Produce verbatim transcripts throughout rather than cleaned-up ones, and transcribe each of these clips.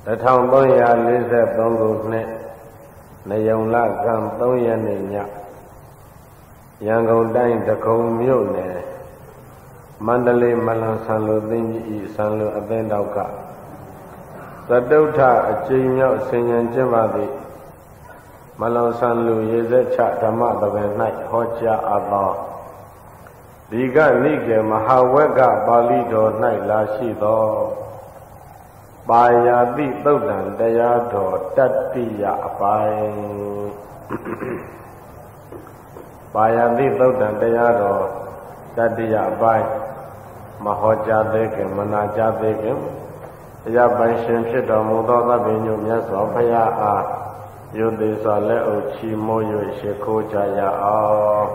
တစ်ထောင်သုံးရာလေးဆယ်သုံးခုနှစ်နယုံလကံသုံးရက်နေ့ညရန်ကုန်တိုင်းဒဂုံမြို့နယ်မန္တလေးမလန်ဆန်လူသိင်းကြီးဤဆန်လူအသင်းတော်ကသတုထအကျဉ်းမြောက်ဆင်ញံကျင့်ပါသည်မလန်ဆန်လူရေစက်ချဓမ္မပပင်၌ဟောကြားအပ်သောဒီကနိကေမဟာဝက်ကပါဠိတော်၌လာရှိသောပါယာတိသုတ်တံတရားတော်တတ္တိယအပိုင်းပါယာတိသုတ်တံတရားတော်တတ္တိယအပိုင်းမဟောကြားသေးခင်မနာကြားသေးခင်တရားပိုင်ရှင်ဖြစ်တော်မူသောသဗ္ဗညုမြတ်စွာဘုရားအားယုတိစွာလက်အုပ်ချီးမွမ်း၍ရှိခိုးကြရအောင်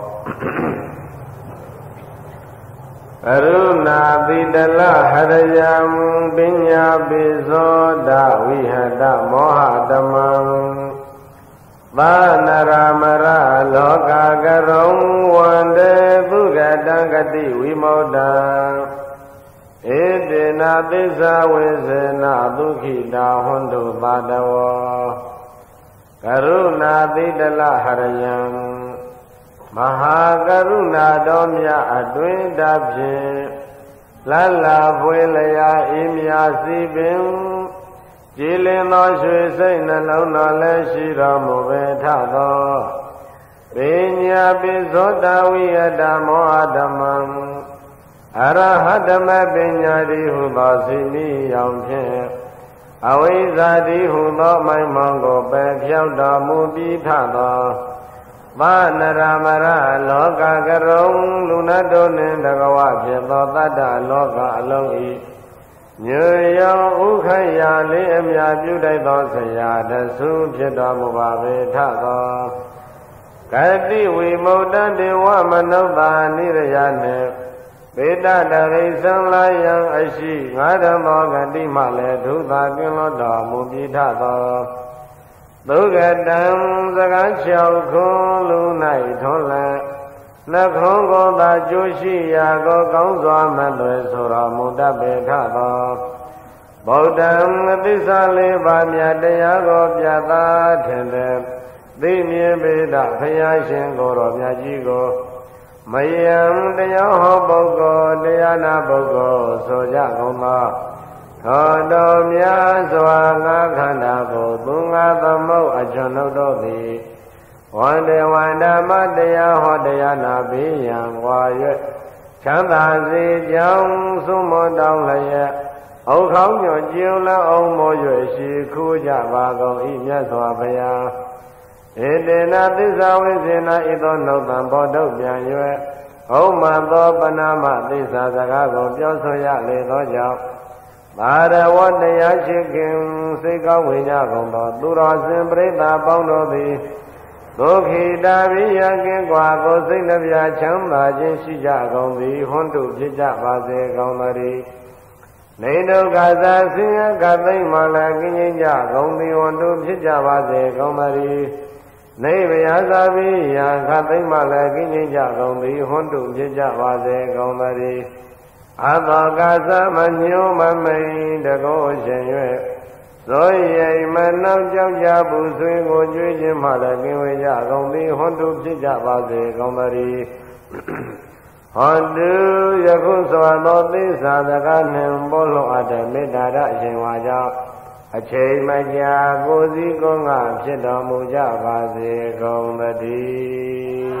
ကရုဏာပိတလဟရယံပညာပိဇောဒဝိဟတမောဟတမံသာနရမရလောကကရုံဝန္တေသုဂတံဂတိဝိမု ddha ဧတေနသစ္စာဝိသေနဒုက္ခိတာဟွန်တုပါတဝောကရုဏာပိတလဟရယံမဟာကရုဏာတော်မြတ်အတွင်တဖြင့်လလဖွေလျာအေးမြစီပင်ကြည်လင်သောရွှေစိတ်နှလုံးတော်လည်းရှိတော်မူပေထသောပညာပိသောတဝိယတမောဟဓမ္မံအရဟတမပညာတိဟုသောစီနိယောင်ဖြင့်အဝိဇ္ဇာတိဟုသောမိုင်းမောင်ကိုပယ်ဖြောက်တော်မူပြီးထသောမာနရမရလောကကရုံလူနတ်တို့နှင့်တကဝဖြစ်သောတတ္တလောကအလုံးဤညွယောဥခရာလေးအမြပြုတိုက်သောဆရာတဆုဖြစ်တော်မူပါပေထသောဂတိဝိမု ddha တေဝမနုဿာနိရယနှင့်ပေတတရိသံလာယံအရှိငါးဓမ္မောဂတိမှလည်းဒုသာကင်းလို့တော်မူပြီးထသောသုဂတံစကား၆ခုလူ၌ထွန်းလန့်နှခုံးကိုသာကျိုးရှိရာကိုကောင်းစွာမသွေဆိုတော်မူတတ်ပေထသောဗုဒ္ဓံသစ္စာလေးပါးမြတ်တရားကိုပြသထင်တဲ့သိမြင်ပေဒဘုရားရှင်ကိုယ်တော်မြတ်ကြီးကိုမယံတရားဟောပုဂ္ဂိုလ်တရားနာပုဂ္ဂိုလ်ဆိုကြကုန်သောသောတော်များစွာငါခန္ဓာကိုသူငါသမုတ်အကျွန်ုပ်တို့သည်ဝန္တေဝန္ဓမတရားဟောတရားနာပြီးရန်ဝါ၍ချမ်းသာစေကြောင်းသုမတောင်းလျက်အုတ်ခေါင်းညွန့်ကျုံလအောင်မော၍ရှိခိုးကြပါကုန်၏မြတ်စွာဘုရားဧတေနသစ္စာဝိသေနဤသောနှုတ်တံဘောတုပြန်၍ဟုတ်မှန်သောပဏာမသစ္စာစကားကိုပြောဆိုရလေသောကြောင့်သာရဝတရားရှိခင်စိတ်ကောင်းဝင်ကြကုန်သောသူတော်စင်ပရိသတ်ပေါင်းတို့သည်ဒုက္ခိတာဘိယကင်းကွာကိုစိတ်နှပြချမ်းသာခြင်းရှိကြကုန်သည်ဟွန်းတုဖြစ်ကြပါစေကုန်သတည်းနေဒုက္ခသာဆင်းရဲကသိမ့်မှလည်းကင်းကျင်းကြကုန်သည်ဟွန်းတုဖြစ်ကြပါစေကုန်သတည်းနေဗယာသာဘိယခသိမ့်မှလည်းကင်းကျင်းကြကုန်သည်ဟွန်းတုဖြစ်ကြပါစေကုန်သတည်းအသောကာသမညိုမမိန်တကောရှင်၍ဇောရိမနောက်ကြောက်ကြပူဆွေးကိုကြွေးခြင်းမှလည်းကင်းဝေကြကုန်သည်ဟွန်းတုဖြစ်ကြပါစေကုန်သတည်းဟောတုယခုစွာသောသစ္စာစကားနှင့်ပို့လို့အပ်တဲ့မေတ္တာရအရှင်ဝါကြောင့်အချိန်မကြာကိုယ်စီကိုယ်ငါဖြစ်တော်မူကြပါစေကုန်သတည်း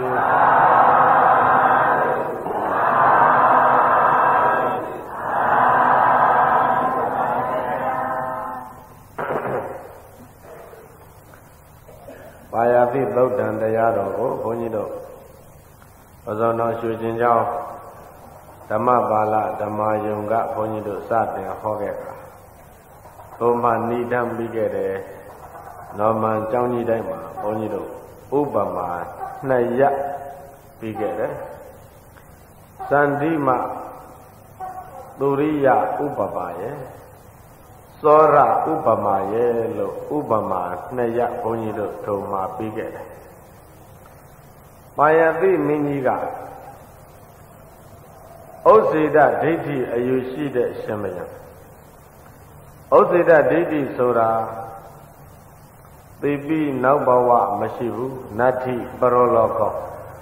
ပါယာပိသုတ်တံတရားတော်ကိုဘုန်းကြီးတို့ပဇောတော်ရွှေကျင်ကျောင်းဓမ္မပါဠဓမ္မယုံကဘုန်းကြီးတို့စတင်ဟောခဲ့တာဘုံမှဏိဒံပြီးခဲ့တယ်နော်မန်ကျောင်းကြီးတိုင်းမှာဘုန်းကြီးတို့ဥပမာနှစ်ရက်ပြီးခဲ့တယ်သန္တိမသုရိယဥပပါယေသောရဥပမာယေလို့ဥပမာနှစ်ရက်ဘုန်းကြီးတို့ထုံမှာပြီးခဲ့တယ်ပါယတိမင်းကြီးကဥစ္စေဒဒိဋ္ဌိအယူရှိတဲ့ရှင်မယံဥစ္စေတဒိဋ္ဌိဆိုတာသိပြီးနောက်ဘဝမရှိဘူးနတ္ထိပရောလောကော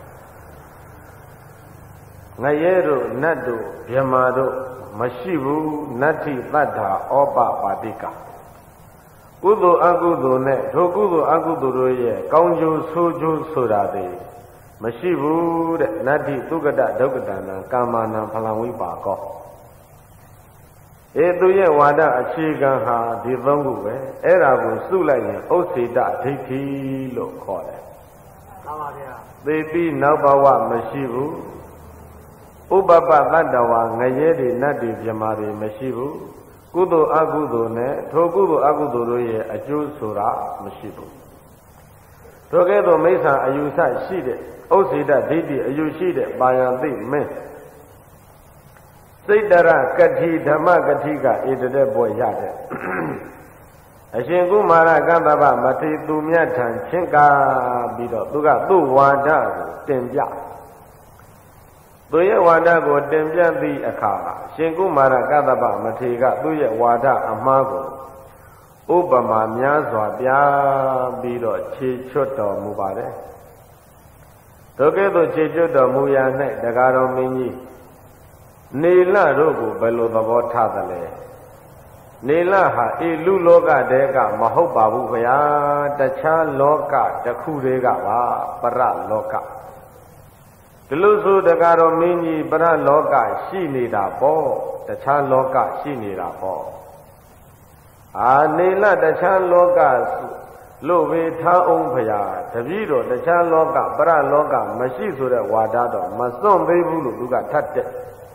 ငရဲတို့နတ်တို့ဗြဟ္မာတို့မရှိဘူးနတ္ထိတတ္ထာဩပပါတိကကုသိုလ်အကုသိုလ်နဲ့ထိုကုသိုလ်အကုသိုလ်တို့ရဲ့ကောင်းကျိုးဆိုးကျိုးဆိုတာတွေမရှိဘူးတဲ့နတ္ထိသုက္ကတဒုက္ကတနာကာမနာဖလံဝိပါကောအဲသူရဲ့ဝါဒအခြေခံဟာဒီသုံးခုပဲအဲ့ဒါကိုစုလိုက်ရင်ဥစ္စေတဒိဋ္ဌိလို့ခေါ်တယ်မှန်ပါဗျာသိပြီးနောက်ဘဝမရှိဘူးဥပပတတ္တဝါငရဲတွေနတ်တွေပြမာတွေမရှိဘူးကုသိုလ်အကုသိုလ်နဲ့ထိုကုသိုလ်အကုသိုလ်တို့ရဲ့အကျိုးဆိုတာမရှိဘူးထိုကဲ့သို့မိစ္ဆာအယူဆရှိတဲ့ဥစ္စေတဒိဋ္ဌိအယူရှိတဲ့ပါယံသိမင်းစိတ်တရကတိဓမ္မကတိကဧတတဲ့ဘောရတဲ့အရှင်ကုမာရကတ္တဗမထေသူမြတ်ထံချင်းကာပြီးတော့သူကသူ့ဝါဒကိုတင်ပြသူရဲ့ဝါဒကိုတင်ပြသည့်အခါရှင်ကုမာရကတ္တဗမထေကသူ့ရဲ့ဝါဒအမှားကိုဥပမာများစွာပြပြီးတော့ခြေချွတ်တော်မူပါတယ်ဒုက္ကဲ့သို့ခြေချွတ်တော်မူရာ၌တကားတော်မင်းကြီးနေလတို့ကိုဘယ်လိုသဘောထားသလဲနေလဟာအေလူလောကတည်းကမဟုတ်ပါဘူးဗျာတခြားလောကတစ်ခုတည်းကပါပရလောကဒီလိုဆိုတကားတော်မင်းကြီးပရလောကရှိနေတာပေါ့တခြားလောကရှိနေတာပေါ့အာနေလတခြားလောကလို့ပဲထားအောင်ဗျာတပည့်တော်တခြားလောကပရလောကမရှိဆိုတဲ့ဝါဒတော့မစွန့်သေးဘူးလို့သူကထပ်တဲ့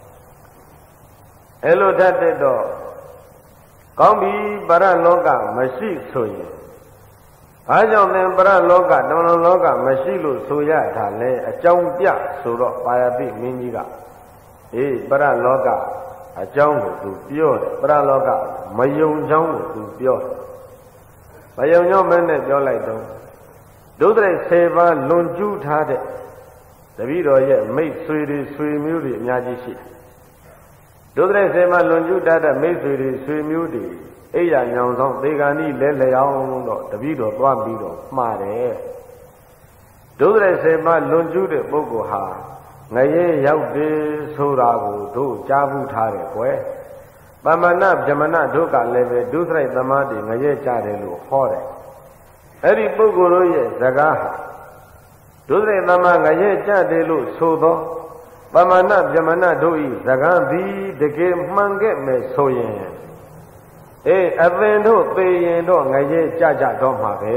အဲ့လိုထပ်တဲ့တော့ကောင်းပြီပရလောကမရှိဆိုရင်ဘာကြောင့်လဲပရလောကတမန်လောကမရှိလို့ဆိုရတာလဲအကြောင်းပြဆိုတော့ပါရတိမင်းကြီးကအေးပရလောကအကြောင်းကိုသူပြောတယ်ပရလောကမယုံကြောင်းကိုသူပြောတယ်မယုံကြောင်းမနဲ့ပြောလိုက်တော့ဒုဒရိတ်ဆယ်ပါးလွန်ကျူးထားတဲ့တပည့်တော်ရဲ့မိတ်ဆွေတွေဆွေမျိုးတွေအများကြီးရှိတယ်ဒုဒရိတ်ဆယ်ပါးလွန်ကျူးထားတဲ့မိတ်ဆွေတွေဆွေမျိုးတွေအိယာညောင်ဆောင်သေဂာနိလဲလျောင်းတော့တပည့်တော်သွားပြီးတော့မှားတယ်ဒုဒရိတ်ဆယ်ပါးလွန်ကျူးတဲ့ပုဂ္ဂိုလ်ဟာငရဲရောက်တယ်ဆိုတာကိုတို့ကြားဘူးထားတယ်ကွယ်ပမဏဗြဟ္မဏတို့ကလည်းပဲဒုစရိုက်သမားတွေငရဲကြတယ်လို့ဟောတယ်အဲ့ဒီပုဂ္ဂိုလ်တို့ရဲ့စကားဟာဒုစရိုက်သမားငရဲကြတယ်လို့ဆိုတော့ပမဏဗြဟ္မဏတို့ဤစကားသည်တကယ်မှန်ခဲ့မယ်ဆိုရင်အေးအသင်တို့သိရင်တော့ငရဲကြကြတော့မှာပဲ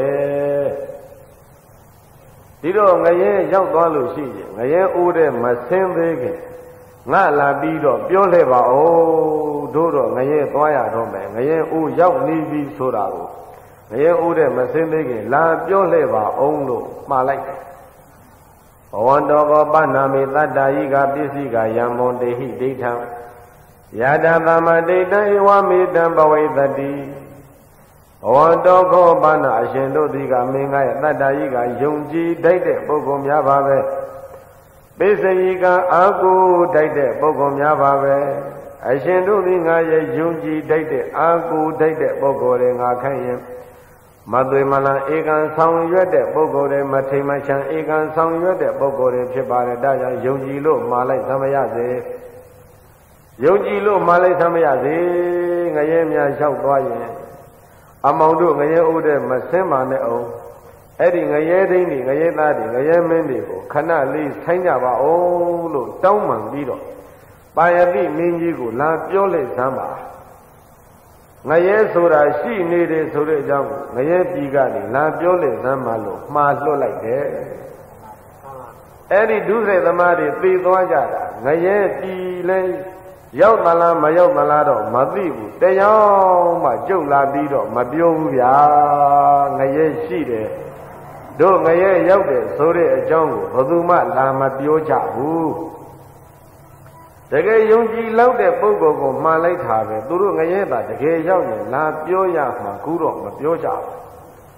ဒီတော့ငရဲရောက်သွားလို့ရှိရင်ငရဲအိုးတဲ့မဆင်းသေးခင်ငါလာပြီးတော့ပြောလှည့်ပါဦးတို့တော့ငရဲသွားရတော့မယ်ငရဲအိုးရောက်နေပြီဆိုတာကိုငရဲအိုးတဲ့မဆင်းသေးခင်လာပြောလှည့်ပါအောင်လို့မှားလိုက်တယ်ဘဝန္တောကောပနာမေတတ္တာယိကပစ္စည်းကယံမွန်တေဟိဒိဋ္ဌံယတာသမဒိဋ္ဌံဧဝမေတံဘဝိတတိဘဝန္တောကောပနာအရှင်တို့သည်ကမင်းကရဲ့တတ္တာယိကယုံကြည်တိုက်တဲ့ပုဂ္ဂိုလ်များပါပဲပိစယိကအာကုတိုက်တဲ့ပုဂ္ဂိုလ်များပါပဲအရှင်တို့သည်ငါရဲ့ယုံကြည်တိုက်တဲ့အာကုတိုက်တဲ့ပုဂ္ဂိုလ်တွေငါခိုင်းရင်မသွေမလံဧကံဆောင်ရွက်တဲ့ပုဂ္ဂိုလ်တွေမထိမချံဧကံဆောင်ရွက်တဲ့ပုဂ္ဂိုလ်တွေဖြစ်ပါတယ်ဒါကြောင့်ယုံကြည်လို့မှားလိုက်သမရစေယုံကြည်လို့မှားလိုက်သမရစေငရဲများလျှောက်သွားရင်အမောင်တို့ငရဲဥတဲ့မဆင်းပါနဲ့အောင်အဲ့ဒီငရဲသိန်းတွေငရဲသားတွေငရဲမင်းတွေကိုခဏလေးဆိုင်းကြပါအောင်လို့တောင်းပန်ပြီးတော့ပါယတိမင်းကြီးကိုလာပြောလိုက်စမ်းပါငရဲဆိုတာရှိနေတယ်ဆိုတဲ့အကြောင်းကိုငရဲပြည်ကနေလာပြောလိုက်စမ်းပါလို့မှားလွတ်လိုက်တယ်အဲ့ဒီဒုစရိုက်သမားတွေသေသွားကြတာငရဲပြည်လဲရောက်မလားမရောက်မလားတော့မသိဘူးတရားမှကြုတ်လာပြီးတော့မပြောဘူးဗျာငရဲရှိတယ်တို့ငရဲရောက်တယ်ဆိုတဲ့အကြောင်းကိုဘယ်သူမှလာမပြောကြဘူးတကယ်ယုံကြည်လောက်တဲ့ပုဂ္ဂိုလ်ကိုမှားလိုက်တာပဲသူတို့ငရဲတာတကယ်ရောက်ရင်လာပြောရမှာကူတော့မပြောကြဘူး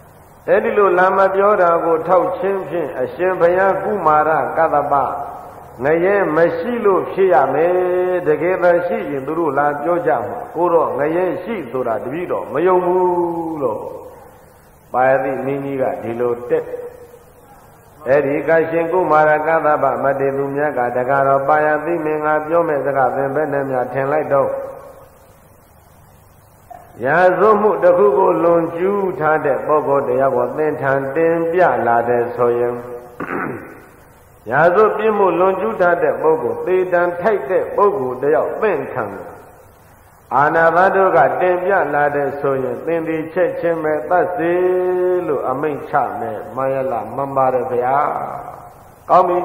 အဲဒီလိုလာမပြောတာကိုထောက်ချင်းဖြင့်အရှင်ဘုရားကုမာရကတ္တပငရဲမရှိလို့ဖြစ်ရမယ်တကယ်တမ်းရှိရင်သူတို့လာပြောကြမှာကိုတော့ငရဲရှိဆိုတာတပည့်တော်မယုံဘူးလို့ပါရတိမင်းကြီးကဒီလိုတက်အဲ့ဒီကရှင်ကုမာရကသဗ္ဗမတေသူမြတ်ကတကားတော့ပါရတိမင်းကပြောမဲ့စကားသင်ဘက်နဲ့များထင်လိုက်တော့ရာဇဝမှုတစ်ခုကိုလွန်ကျူးထားတဲ့ပုဂ္ဂိုလ်တရားကိုသင်ထန်တင်ပြလာတဲ့ဆိုရင်ရာဇဝပြစ်မှုလွန်ကျူးထားတဲ့ပုဂ္ဂိုလ်သေတံထိုက်တဲ့ပုဂ္ဂိုလ်တယောက်သင်ထန်အာနာဘတို့ကတင်ပြလာတဲ့ဆိုရင်သင်ဒီချက်ချင်းပဲသတ်စေလို့အမိန့်ချမယ်မှန်ရလားမှန်ပါတယ်ဗျာကောင်းပြီ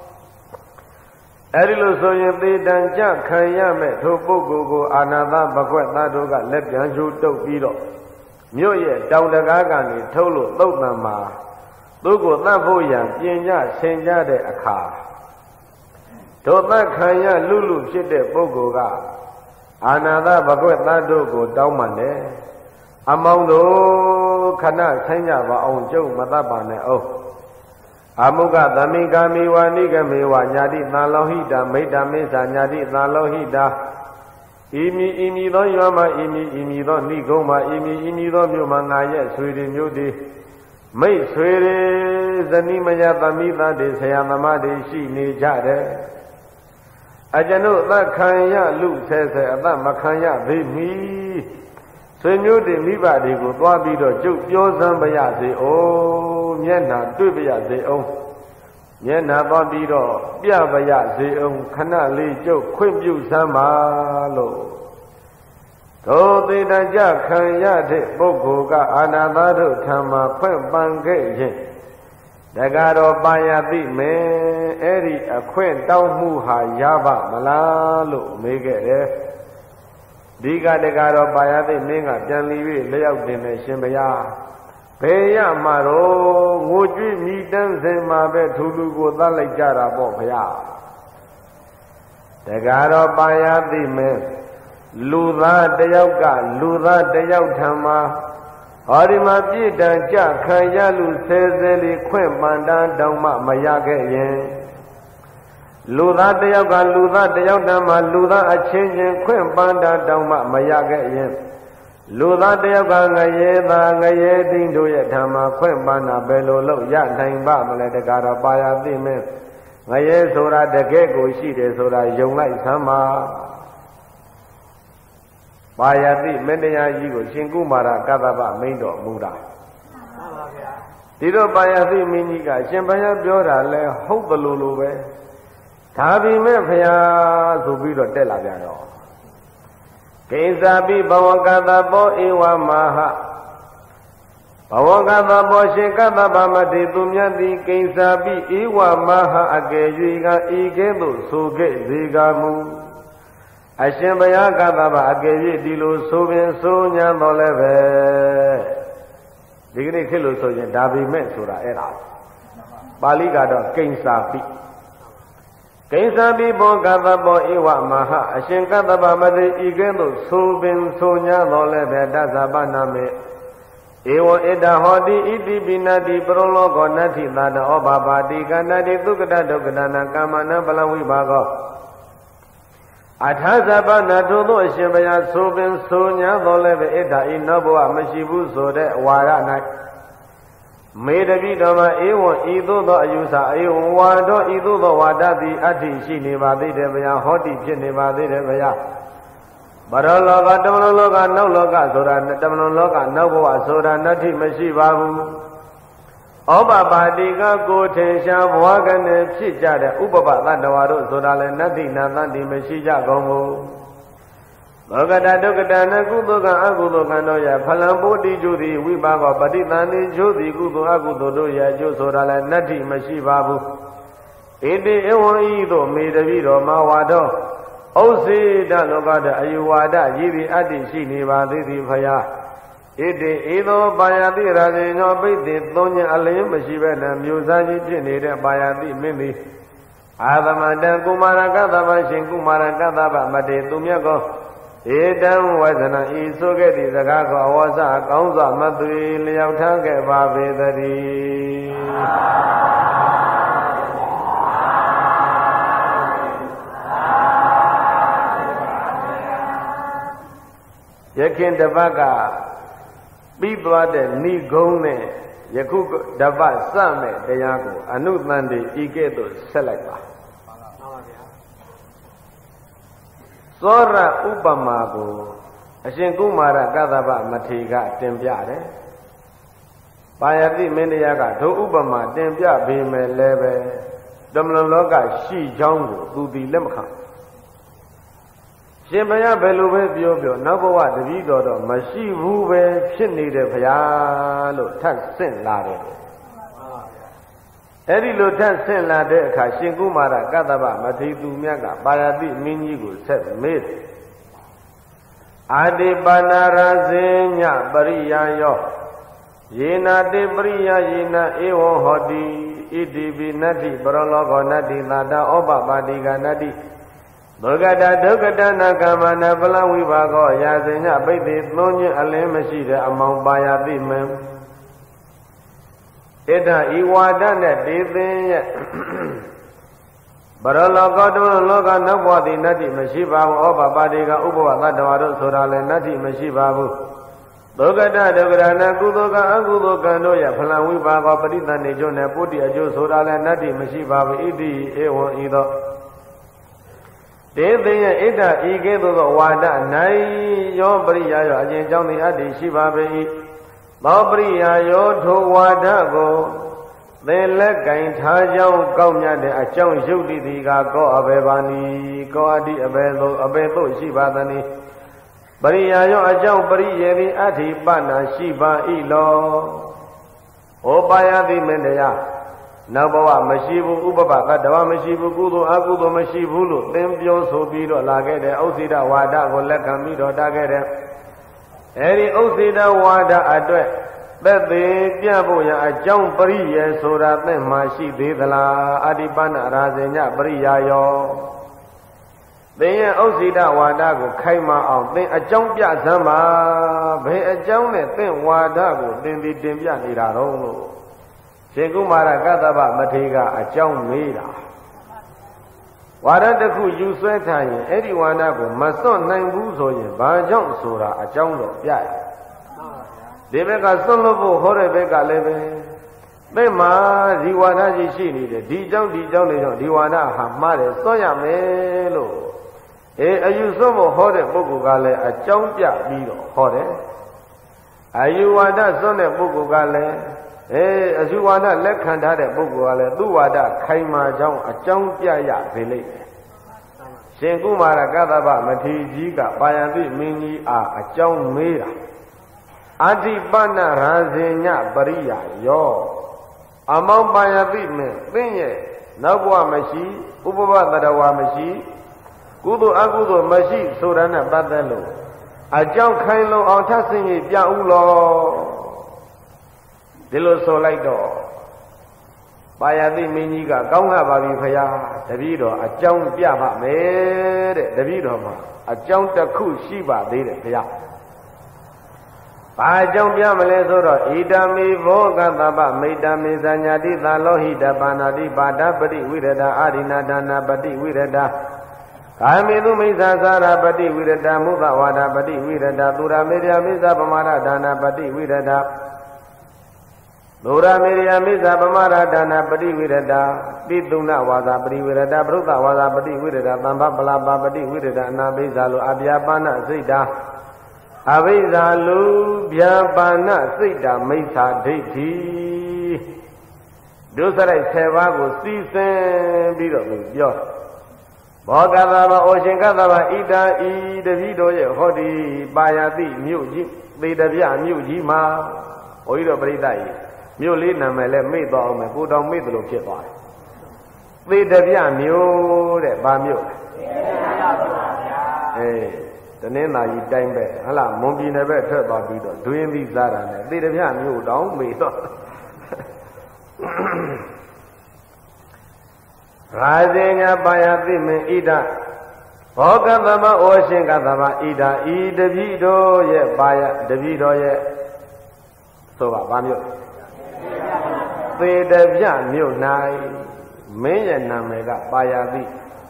အဲဒီလိုဆိုရင်သေတံကြခံရမယ်ထိုပုဂ္ဂိုလ်ကိုအာနာဘဘကွက်သားတို့ကလက်ပြန်ကျိုးတုပ်ပြီးတော့မြို့ရဲ့တောင်တကားကနေထုတ်လို့သုတ်တံမှာသူကိုသတ်ဖို့ရန်ပြင်ကြဆင်ကြတဲ့အခါတို့သတ်ခံရလူလူဖြစ်တဲ့ပုဂ္ဂိုလ်ကအာနာသဘကွက်သားတို့ကိုတောင်းပန်တယ်အမောင်တို့ခဏဆိုင်ကြပါအောင်ကျုပ်မသတ်ပါနဲ့အောင်အမုကသမိကာမိဝနိကမေဝညာတိသံလောဟိတာမိတ္တမိစ္ဆာညာတိသံလောဟိတာဤမီဤမီသောရွာမှာဤမီဤမီသောဏိကုံမှာဤမီဤမီသောမြို့မှာငါရဲ့ဆွေတွေမျိုးတွေမိတ်ဆွေတွေဇနီးမယားသမိသားတွေဆရာသမားတွေရှိနေကြတယ်အကျွန်ုပ်အသက်ခံရလူဆဲဆဲအသက်မခံရသေးမီဆွေမျိုးတွေမိဘတွေကိုသွားပြီးတော့ကျုပ်ပြောစမ်းပါရစေအောင်မျက်နှာတွေ့ပါရစေအောင်မျက်နှာသွားပြီးတော့ပြပါရစေအောင်ခဏလေးကျုပ်ခွင့်ပြုစမ်းပါလို့သောသေတကြခံရတဲ့ပုဂ္ဂိုလ်ကအာနာသာတို့ထံမှာဖွင့်ပန်ခဲ့ခြင်းတကားတော့ပါရတိမယ်အဲ့ဒီအခွင့်တောင်းမှုဟာရပါမလားလို့မေးခဲ့တယ်ဒီကတကားတော့ပါရတိမင်းကပြန်လီ၍လျောက်တင်နေရှင်ဘုရားဘယ်ရမှာတော့ငိုကြွေးမြည်တမ်းစင်မှာပဲထူလူကိုသတ်လိုက်ကြတာပေါ့ဘုရားတကားတော့ပါရတိမင်းလူသားတယောက်ကလူသားတယောက်ထံမှာဟောဒီမှာပြည့်တန်ကြခံရလူဆဲဆဲလေးခွင့်ပန်တန်းတောင်းမှမရခဲ့ရင်လူသားတယောက်ကလူသားတယောက်ထံမှာလူသားအချင်းချင်းခွင့်ပန်တန်းတောင်းမှမရခဲ့ရင်လူသားတယောက်ကငရဲသားငရဲသိန်းတို့ရဲ့ထံမှာခွင့်ပန်တာဘယ်လိုလုပ်ရနိုင်ပါမလဲတကားတော့ပါရသိမင်းငရဲဆိုတာတကယ်ကိုရှိတယ်ဆိုတာယုံလိုက်သမ်းပါပါရတိမင်းတရားကြီးကိုရှင်ကုမာရကသဗ္ဗမိန်တော်မူတာမှန်ပါဗျာဒီတော့ပါရတိမင်းကြီးကရှင်ဘုရားပြောတာလဲဟုတ်တယ်လို့လို့ပဲဒါပေမဲ့ဘုရားဆိုပြီးတော့တက်လာကြတော့ကိဉ္စာပိဘဝကသဘောဧဝမဟာဘဝကသဘောရှင်ကသဗ္ဗမတိသူမြတ်သည်ကိဉ္စာပိဧဝမဟာအကယ်၍ကဤကဲ့သို့ဆိုခဲ့စေကမူအရှင်ဘုရားကသဗ္ဗအကယ်၍ဒီလိုဆိုပင်ဆိုညာတော်လည်းပဲဒီကနေ့ခေတ်လို့ဆိုရင်ဒါပေမဲ့ဆိုတာအဲ့ဒါပါဠိကတော့ကိဉ္စာပိကိဉ္စာပိဘောကသဗ္ဗဧဝမဟာအရှင်ကသဗ္ဗမတိဤကဲ့သို့ဆိုပင်ဆိုညာတော်လည်းပဲတသဗ္ဗနာမေဧဝဣတဟောတိဣတိပိနတိပရောလောကောနတ္ထိသာနောဘာပါတိကန္တတိသုက္ကတဒုက္ကနာကာမနံပလံဝိပါကောအထာဇပနာထို့သောအရှင်ဘုရားဆိုပင်ဆိုညာတော်လည်းပဲဣဒ္ဓဤနောဘဝမရှိဘူးဆိုတဲ့အဝါရ၌မေတ္တိတော်မှာဧဝံဤသို့သောအယူဆဧဝံဝါတော်ဤသို့သောဝါဒသည်အတ္တိရှိနေပါသေးတယ်ဘုရားဟောတိဖြစ်နေပါသေးတယ်ဘုရားပရောလောကတမနောလောကနောက်လောကဆိုတာတမနောလောကနောက်ဘဝဆိုတာနတ္ထိမရှိပါဘူးဩပပါတိကကိုထင်ရှားဘဝကနေဖြစ်ကြတဲ့ဥပပသတ္တဝါတို့ဆိုတာလဲနတ္တိနာသတ္တိမရှိကြကုန်ဘူးလောကတဒုက္ကတနကုသိုလ်ကအကုသိုလ်ကံတို့ရဲ့ဖလံပိုတိကျုသည်ဝိပါကောပဋိသန္တိကျုသည်ကုသိုလ်အကုသိုလ်တို့ရဲ့အကျိုးဆိုတာလဲနတ္တိမရှိပါဘူးဣတိဧဝံဤသို့မေတ္တိတော်မှာဝါတော်ဩစေတလောကတအယူဝါဒရည်သည်အတ္တိရှိနေပါသေးသည်ဖယားဣတိဧသောပါယတိရာဇေနောပိဋ္ဌိသုံးညအလင်းမရှိပဲနဲ့မျိုးစားကြီးဖြစ်နေတဲ့ပါယတိမင်းသည်အာသမတံကုမာရကသဗ္ဗရှင်ကုမာရကသဗ္ဗမတေသူမြတ်ကောဧတံဝဇနဤဆိုခဲ့သည့်စကားကိုအဝါစကောင်းစွာမသွေလျောက်ထားခဲ့ပါပေသတည်းယခင်တပတ်ကပြီးသွားတဲ့ဏိဂုံးနဲ့ယခုတပတ်စမဲ့တရားကိုအနုတန်တေဤကဲ့သို့ဆက်လိုက်ပါသောရဥပမာကိုအရှင်ကုမာရကသဗ္ဗမထေရကတင်ပြတယ်ပါယတိမင်းတရားကဒုဥပမာတင်ပြပေမဲ့လည်းပဲတမလွန်လောကရှိချောင်းကိုသူဒီလက်မခံရှင်ဘုရားဘယ်လိုပဲပြောပြောနောက်ဘဝတပည့်တော်တော့မရှိဘူးပဲဖြစ်နေတဲ့ဘုရားလို့ထပ်ဆင့်လာတယ်အဲ့ဒီလိုထပ်ဆင့်လာတဲ့အခါရှင်ကုမာရကသဗ္ဗမထေရသူမြတ်ကပါယတိမင်းကြီးကိုဆက်မေးတယ်အာတိပါဏာရဇေညပရိယာယောယေနာတိပရိယာယေနာဧဝံဟောတိဣတိပိနတ္တိပရောလောကောနတ္တိသာတာဩပပါတိကနတ္တိဒုက္ကတဒုက္ကတနာကမ္မနာပလဝိပါကောရာဇေညပိဋ္ဌိသုံးခြင်းအလင်းမရှိတဲ့အမောင်ပါယတိမံဣဒ္ဓဤဝါဒနဲ့ဒေသင်ရဲ့ဘရလောကတမလောကနဘဝတိနတ္တိမရှိပါဘူးဩပပါတိကဥပဝတ္တဝါတို့ဆိုတာလည်းနတ္တိမရှိပါဘူးဒုက္ကတဒုက္ကရဏကုသိုလ်ကအကုသိုလ်ကံတို့ရဲ့ဖလံဝိပါကောပရိသန္တိကျွန်းနဲ့ပုတ္တိအကျိုးဆိုတာလည်းနတ္တိမရှိပါဘူးဣတိဧဝံဤသောဒေသင်ရဲ့ဣဒ္ဓဤကဲ့သို့သောဝါဒနိုင်ယောပရိယာယောအကျဉ်းကြောင့်ဒီအတ္တိရှိပါပေ၏သောပရိယာယောထိုဝါဒကိုသင်လက်ကင်ထားကြောင်းကောက်မြတ်တဲ့အကြောင်းယုတ်တိတိကကောအဘေဘာနီကောအတ္တိအဘေသို့အဘေသို့ရှိပါသနိပရိယာယောအကြောင်းပရိယေတိအဋ္ဌိပနာရှိပါ၏လောဩပါယတိမင်းတရားနောက်ဘဝမရှိဘူးဥပပကတဝမရှိဘူးကုသိုလ်အကုသိုလ်မရှိဘူးလို့သင်ပြောဆိုပြီးတော့လာခဲ့တဲ့ဥစ္စေတဝါဒကိုလက်ခံပြီးတော့တာခဲ့တဲ့အဲဒီဥစ္စေတဝါဒအတွက်သက်သေးပြဖို့ရအကြောင်းပရိယေဆိုတာသင်မှရှိသေးသလားအဋ္ဌိပနာရာဇေညပရိယာယောသင်ရဲ့ဥစ္စေတဝါဒကိုခိုင်မာအောင်သင်အကြောင်းပြစမ်းပါဘယ်အကြောင်းနဲ့သင်ဝါဒကိုသင်ဒီတင်ပြနေတာတော့လို့ရှင်ကုမာရကသဗ္ဗမထေရကအကြောင်းမေးတာဝါဒတစ်ခုယူဆွဲထားရင်အဲ့ဒီဝါဒကိုမစွန့်နိုင်ဘူးဆိုရင်ဘာကြောင့်ဆိုတာအကြောင်းတော့ပြရဒီဘက်ကစွန့်လို့ဖို့ဟောတဲ့ဘက်ကလည်းပဲသင်မှာဒီဝါဒကြီးရှိနေတယ်ဒီကြောင့်ဒီကြောင့်တွေကြောင့်ဒီဝါဒဟာမှားတယ်စွန့်ရမယ်လို့အေးအယူစွန့်ဖို့ဟောတဲ့ပုဂ္ဂိုလ်ကလည်းအကြောင်းပြပြီးတော့ဟောတယ်အယူဝါဒစွန့်တဲ့ပုဂ္ဂိုလ်ကလည်းအေးအယူဝါဒလက်ခံထားတဲ့ပုဂ္ဂိုလ်ကလည်းသူ့ဝါဒခိုင်မာကြောင်းအကြောင်းပြရပေလိမ့်မယ်ရှင်ကုမာရကသဗ္ဗမထေရကြီးကပါယတိမင်းကြီးအားအကြောင်းမေးတာအဋ္ဌိပနရာဇေညပရိယာယောအမောင်ပါယတိမင်းသင်ရဲ့နောက်ဘဝမရှိဥပပတ္တဝါမရှိကုသိုလ်အကုသိုလ်မရှိဆိုတာနဲ့ပတ်သက်လို့အကြောင်းခိုင်လုံအောင်ထပ်ဆင်းရေးပြဥလောဒီလိုဆိုလိုက်တော့ပါယတိမင်းကြီးကကောင်းလာပါပြီခရားတပည့်တော်အကြောင်းပြပါမယ်တဲ့တပည့်တော်မှာအကြောင်းတစ်ခုရှိပါသေးတယ်ခရားဘာအကြောင်းပြမလဲဆိုတော့ဣဒံမေဘောကသဗ္ဗမိတ္တမေဇာညာတိသာလောဟိတပါဏာတိပါဒပတိဝိရဒအာရိနာဒါနာပတိဝိရဒကာမေတုမိစ္ဆာသာရပတိဝိရဒမုသဝါဒပတိဝိရဒသူရမေရမိစ္ဆာပမာဒဒါနာပတိဝိရဒဒုရမေရမိစ္ဆာပမာဒဒါနာပတိဝိရဒပိတုဏဝါစာပတိဝိရဒပရုသဝါစာပတိဝိရဒသံဃပလပါပတိဝိရဒအနာဘိဇာလိုအပြာပါဏစိတ်တာအဘိဇာလူဗျာပါဏစိတ်တာမိစ္ဆာဒိဋ္ဌိဒုစရိုက်ဆယ်ပါးကိုစီစဉ်ပြီးတော့သူပြောတယ်ဘောကသဗ္ဗဩရှင်ကသဗ္ဗဣဒာဤတပည့်တော်ရဲ့ဟောဒီပါယတိမြို့ကြီးသေတပြမြို့ကြီးမှာဘုန်းကြီးတော်ပရိသတ်ကြီးမြို့လေးနာမည်လဲမေ့သွားအောင်မယ်ကိုတောင်မေ့သလိုဖြစ်သွားတယ်သေတပြမြို့တဲ့ဗာမြို့အေးတနင်္သာရီတိုင်းပဲဟလာမွန်ပြည်နယ်ပဲထွက်သွားပြီးတော့ဒွင်းသီးစားတာနဲ့သေတပြမြို့တောင်မေ့တော့ရာဇေညာပါယတိမေဣဒဘောကသဗ္ဗဩရှင်ကသဗ္ဗဣဒဤတပည့်တော်ရဲ့ပါယတပည့်တော်ရဲ့ဆိုပါဗာမြို့သေတပြမြို့၌မင်းရဲ့နာမည်ကပါယတိဩ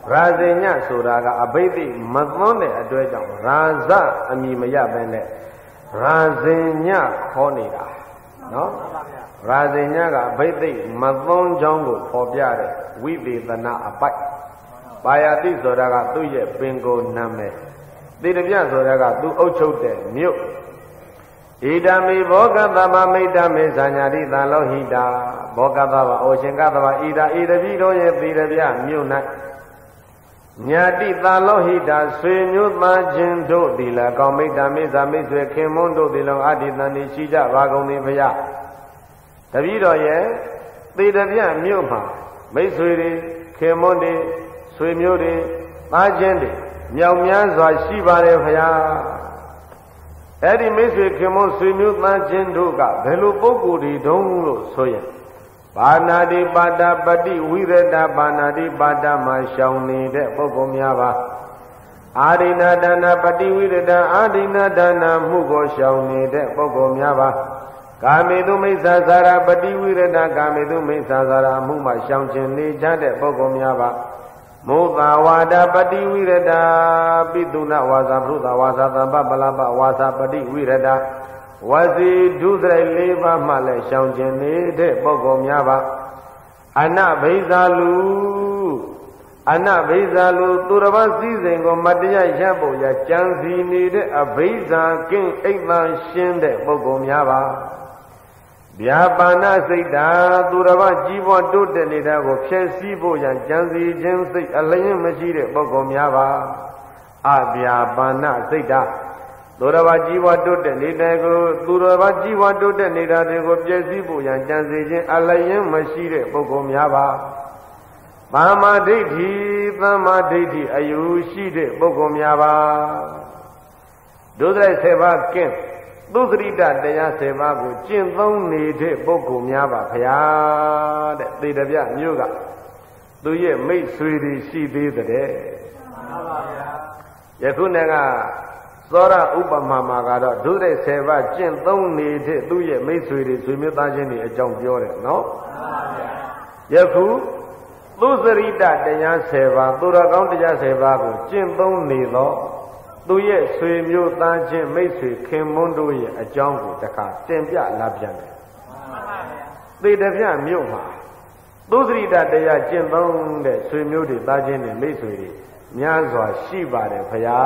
ရာဇညဆိုတာကအဘိဓိမသွန်းတဲ့အတွက်ကြောင့်ရာဇအမည်မရဘဲနဲ့ရာဇညခေါ်နေတာနော်ရာဇညကအဘိဓိမသွန်းကြောင်းကိုဖော်ပြတဲ့ဝိသေသနာအပိုက်ပါယတိဆိုတာကသူ့ရဲ့ပင်ကိုယ်နာမည်သေတပြဆိုတာကသူအုပ်ချုပ်တဲ့မြို့ဣဒာမိဘောဂတဗမိတ္တမေဇာညာတိတံလောဟိတာဘောဂတဗအိုရှင်ကတဗဣဒာဣတပိတို့ရဲ့သေတပြမြို့၌ညာတိတံလောဟိတာဆွေမျိုးသားချင်းတို့သည်လည်းကောင်းမိတ္တမေဇာမိတ်ဆွေခင်မွန်းတို့သည်လည်းအာတိတန်ဤရှိကြပါကုန်သည်ဘုရားတပိတော်ရဲ့သေတပြမြို့မှာမိတ်ဆွေတွေခင်မွန်းတွေဆွေမျိုးတွေသားချင်းတွေမြောက်များစွာရှိပါတယ်ဘုရားအဲ့ဒီမိတ်ဆွေခင်မွန်းဆွေမျိုးသားချင်းတို့ကဘယ်လိုပုဂ္ဂိုလ်တွေတုံးလို့ဆိုရင်ဘာနာတိပါဒပတိဝိရဒဘာနာတိပါဒမှာရှောင်နေတဲ့ပုဂ္ဂိုလ်များပါအာရိဏဒါနပတိဝိရဒအာရိဏဒါနမှုကိုရှောင်နေတဲ့ပုဂ္ဂိုလ်များပါကာမေတုမိစ္ဆာသာရပတိဝိရဒကာမေတုမိစ္ဆာသာရမှုမှာရှောင်ခြင်းနေကြတဲ့ပုဂ္ဂိုလ်များပါမောသာဝါဒပတိဝိရဒပိတုဏဝါစာပရုသဝါစာသံပပလပဝါစာပတိဝိရဒဝစီဒုစရိုက်လေးပါးမှလည်းရှောင်ကျင်နေတဲ့ပုဂ္ဂိုလ်များပါအနဘိဇာလူအနဘိဇာလူသူတစ်ပါးစည်းစိမ်ကိုမတရားရဖို့ရကြံစီနေတဲ့အဘိဇာကင်းအိမ်သာရှင်းတဲ့ပုဂ္ဂိုလ်များပါဗျာပါဏစိတ်ဓာသူတစ်ပါးကြီးပွားတိုးတက်နေတာကိုဖျက်ဆီးဖို့ရကြံစီခြင်းစိတ်အလျင်မရှိတဲ့ပုဂ္ဂိုလ်များပါအဗျာပါဏစိတ်ဓာသူတစ်ပါးကြီးပွားတိုးတက်နေတဲ့ကိုသူတစ်ပါးကြီးပွားတိုးတက်နေတာတွေကိုပျက်စီးဖို့ရကြံစီခြင်းအလျင်မရှိတဲ့ပုဂ္ဂိုလ်များပါသမ္မာဒိဋ္ဌိသမ္မာဒိဋ္ဌိအယူရှိတဲ့ပုဂ္ဂိုလ်များပါဒုစရိုက်ဆယ်ပါးကင်းသုသရိတတရားဆယ်ပါးကိုကျင့်သုံးနေတဲ့ပုဂ္ဂိုလ်များပါဖရာတဲ့သေတပြမြို့ကသူရဲ့မိတ်ဆွေတွေရှိသေးတဲ့မှန်ပါဗျာယခုနေ့ကသောရဥပမာမှာကတော့ဒုတဲ့ဆယ်ပါးကျင့်သုံးနေတဲ့သူရဲ့မိတ်ဆွေတွေဆွေမျိုးသားချင်းတွေအကြောင်းပြောတယ်နော်မှန်ပါဗျာယခုသုစရိတတရားဆယ်ပါးသူတော်ကောင်းတရားဆယ်ပါးကိုကျင့်သုံးနေတော့သူရဲ့ဆွေမျိုးသားချင်းမိတ်ဆွေခင်မွန်းတို့ရဲ့အကြောင်းကိုတခါတင်ပြလာပြန်တယ်မှန်ပါဗျာသေတပြမြို့မှာသုစရိတတရားကျင့်သုံးတဲ့ဆွေမျိုးတွေသားချင်းတွေမိတ်ဆွေတွေများစွာရှိပါတယ်ဖရာ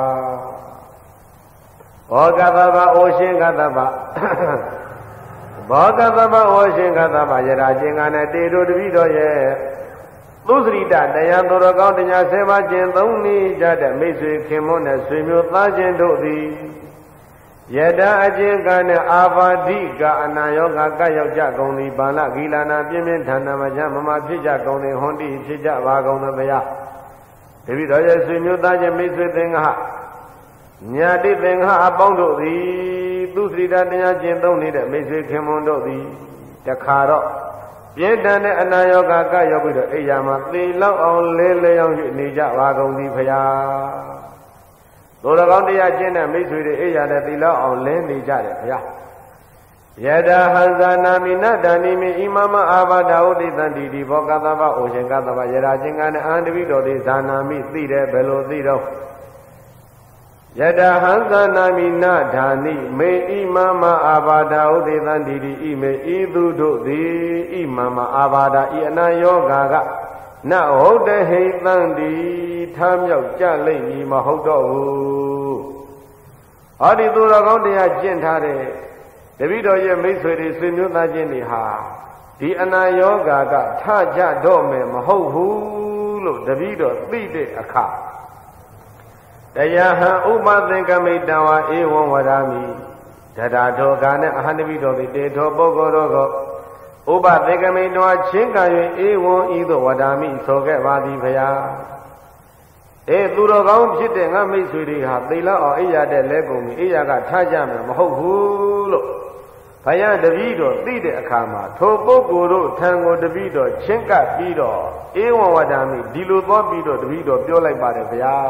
ဘောဂသဗ္ဗအိုရှင်ကသဗ္ဗဘောဂသဗ္ဗအိုရှင်ကသဗ္ဗယရာချင်းကနဲ့တေတို့တပိတော်ရဲ့သုစရိတတရားသူတော်ကောင်းတရားဆယ်ပါးကျင့်သုံးနေကြတဲ့မိတ်ဆွေခင်မွန်းတဲ့ဆွေမျိုးသားချင်းတို့သည်ယတာအချင်းကနဲ့အာဘာဒိကအနာယောဂကပ်ရောက်ကြကုန်သည်ဘာလဂီလာနာပြင်းပြင်းထန်ထန်မချမမဖြစ်ကြကုန်သည်ဟွန်တိဖြစ်ကြပါကုန်သည်ဗျာတပိတော်ရဲ့ဆွေမျိုးသားချင်းမိတ်ဆွေသင်္ဃညာတိသင်္ဃအပေါင်းတို့သည်သုစရိတတရားကျင့်သုံးနေတဲ့မိတ်ဆွေခင်မွန်းတို့သည်တခါတော့ပြင်းထန်တဲ့အနာယောဂကရောက်ပြီးတော့အိယာမှာသေလောက်အောင်လဲလဲအောင်ရှိနေကြပါကုန်သည်ဖရာသို့တော်ကောင်းတရားကျင့်တဲ့မိတ်ဆွေတွေအိယာနဲ့သေလောက်အောင်လဲနေကြတယ်ဖရာယတဟံဇာနာမိနတဏိမိဣမမအာဘာဒဟုတိတံတိဒီဘောကသဗ္ဗအိုရှင်ကသဗ္ဗယရာချင်းကနဲ့အာန္တပိတော်သည်ဇာနာမိသိတယ်ဘယ်လိုသိတော့ယတဟံသနာမိနာဓာနိမေဣမမအာဘာဒဟုတေသံတိတိဣမေဤသူတို့သည်ဣမမအာဘာဒဤအနာယောဂါကနဟုတ်တဟိတံတိထားမြောက်ကြလိမ့်မည်မဟုတ်တော့ဘူးဟောဒီသူတော်ကောင်းတရားကျင့်ထားတဲ့တပည့်တော်ရဲ့မိတ်ဆွေတွေဆွေမျိုးသားချင်းတွေဟာဒီအနာယောဂါကထကြတော့မယ်မဟုတ်ဘူးလို့တပည့်တော်သိတဲ့အခါတရားဟံဥပသင်္ကမိတံဝါဧဝံဝရမိတတထောကနဲ့အဟံတပိတော်သည်တေထောပုဂ္ဂိုလ်တို့ကိုဥပသင်္ကမိတံဝါချင်းက၍ဧဝံဤသို့ဝရမိဆိုခဲ့ပါသည်ဖရာအေးသူတော်ကောင်းဖြစ်တဲ့ငါမိတ်ဆွေတွေဟာသိလောက်အောင်အိယာတဲ့လဲကုန်ပြီအိယာကထားကြမယ်မဟုတ်ဘူးလို့ဘုရားတပည့်တော်သိတဲ့အခါမှာထိုပုဂ္ဂိုလ်တို့ထံကိုတပည့်တော်ချင်းကပ်ပြီးတော့ဧဝံဝရမိဒီလိုသွားပြီးတော့တပည့်တော်ပြောလိုက်ပါတယ်ဗျာ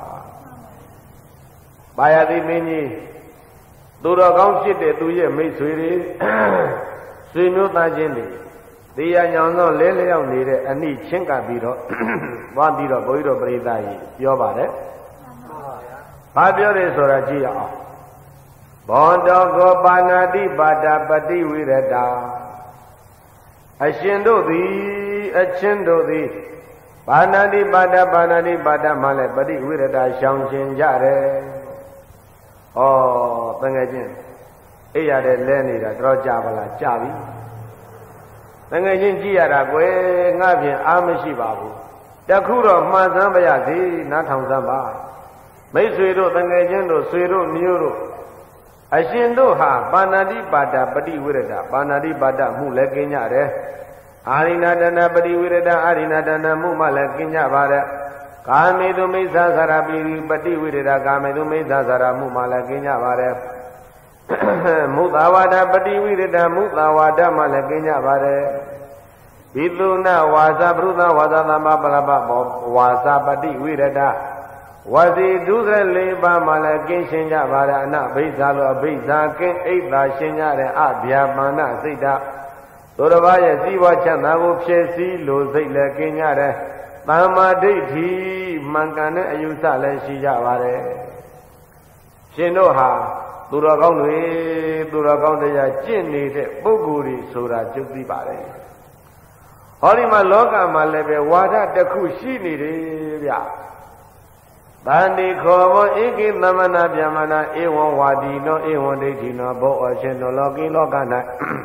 ပါရတိမင်းကြီးသူတော်ကောင်းဖြစ်တဲ့သူရဲ့မိတ်ဆွေတွေဆွေမျိုးသားချင်းတွေဒီရညောင်ဆုံးလေးလျောက်နေတဲ့အနိချင်းကပ်ပြီးတော့သွားပြီးတော့ဘုန်းကြီးတို့ပရိသတ်ကြီးပြောပါတယ်ဘာပြောတယ်ဆိုတာကြည့်ရအောင်ဘောတောကောပါဏာတိပါဒပတိဝိရတအရှင်တို့သည်အချင်းတို့သည်ပါဏာတိပါဒပါဏာတိပါဒမှလည်းပတိဝိရတရှောင်ကျင်ကြတယ်ဩတကယ်ချင်းအိပ်ရတဲ့လဲနေတာတော့ကြပါလားကြပြီတကယ်ချင်းကြည့်ရတာကွယ်ငါဖြင့်အားမရှိပါဘူးတခုတော့မှန်စမ်းပါရစေနားထောင်စမ်းပါမိတ်ဆွေတို့တကယ်ချင်းတို့ဆွေတို့မျိုးတို့အရှင်တို့ဟာပါဏာတိပါဒပတိဝိရဒပါဏာတိပါဒမှုလည်းကင်းကြတယ်အာရိဏတနာပတိဝိရဒအာရိဏတနာမှုမှလည်းကင်းကြပါတယ်ကာမေတုမိစ္ဆာသရပိပတိဝိရဒကာမေတုမိစ္ဆာသရမှုမှလည်းကင်းကြပါတယ်မုသာဝါဒပတိဝိရဒမုသာဝါဒမှလည်းကင်းကြပါတယ်ဘိသုနဝါစာပရုသဝါစာသမ္မာပလပဘောဝါစာပတိဝိရဒဝစီဒုစရလေးပါးမှလည်းကင်းရှင်းကြပါတယ်အနဘိဇာလိုအဘိဇာကင်းအိတ်သာရှင်းကြတဲ့အဗျာပါဏစိတ်ဓာတ်သောတပါးရဲ့စည်းဝါးချမ်းသာကိုဖြည့်ဆည်းလိုစိတ်လည်းကင်းကြတယ်သမ္မာဒိဋ္ဌိမှန်ကန်တဲ့အယူဆလည်းရှိကြပါတယ်ရှင်တို့ဟာသူတော်ကောင်းတွေသူတော်ကောင်းတရားကျင့်နေတဲ့ပုဂ္ဂိုလ်တွေဆိုတာကျုပ်သိပါတယ်ဟောဒီမှာလောကမှာလည်းပဲဝါဒတစ်ခုရှိနေတယ်ဗျတန်ဒီခောဘောဧကိသမနာဗျမနာဧဝံဝါဒီနောဧဝံဒိဋ္ဌိနောဘောအရှင်တို့လောကီလောက၌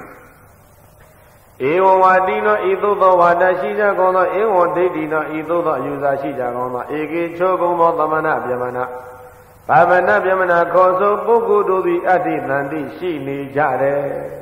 ဧဝံဝါဒီနောဤသို့သောဝါဒရှိကြကုန်သောဧဝံဒိဋ္ဌိနောဤသို့သောအယူဆရှိကြကုန်သောဧကိချိုးကုန်သောသမနာဗျမနာဘာဝနာဗျမနာခေါ်ဆိုပုဂ္ဂိုလ်တို့သည်အတ္တိတန်တိရှိနေကြတယ်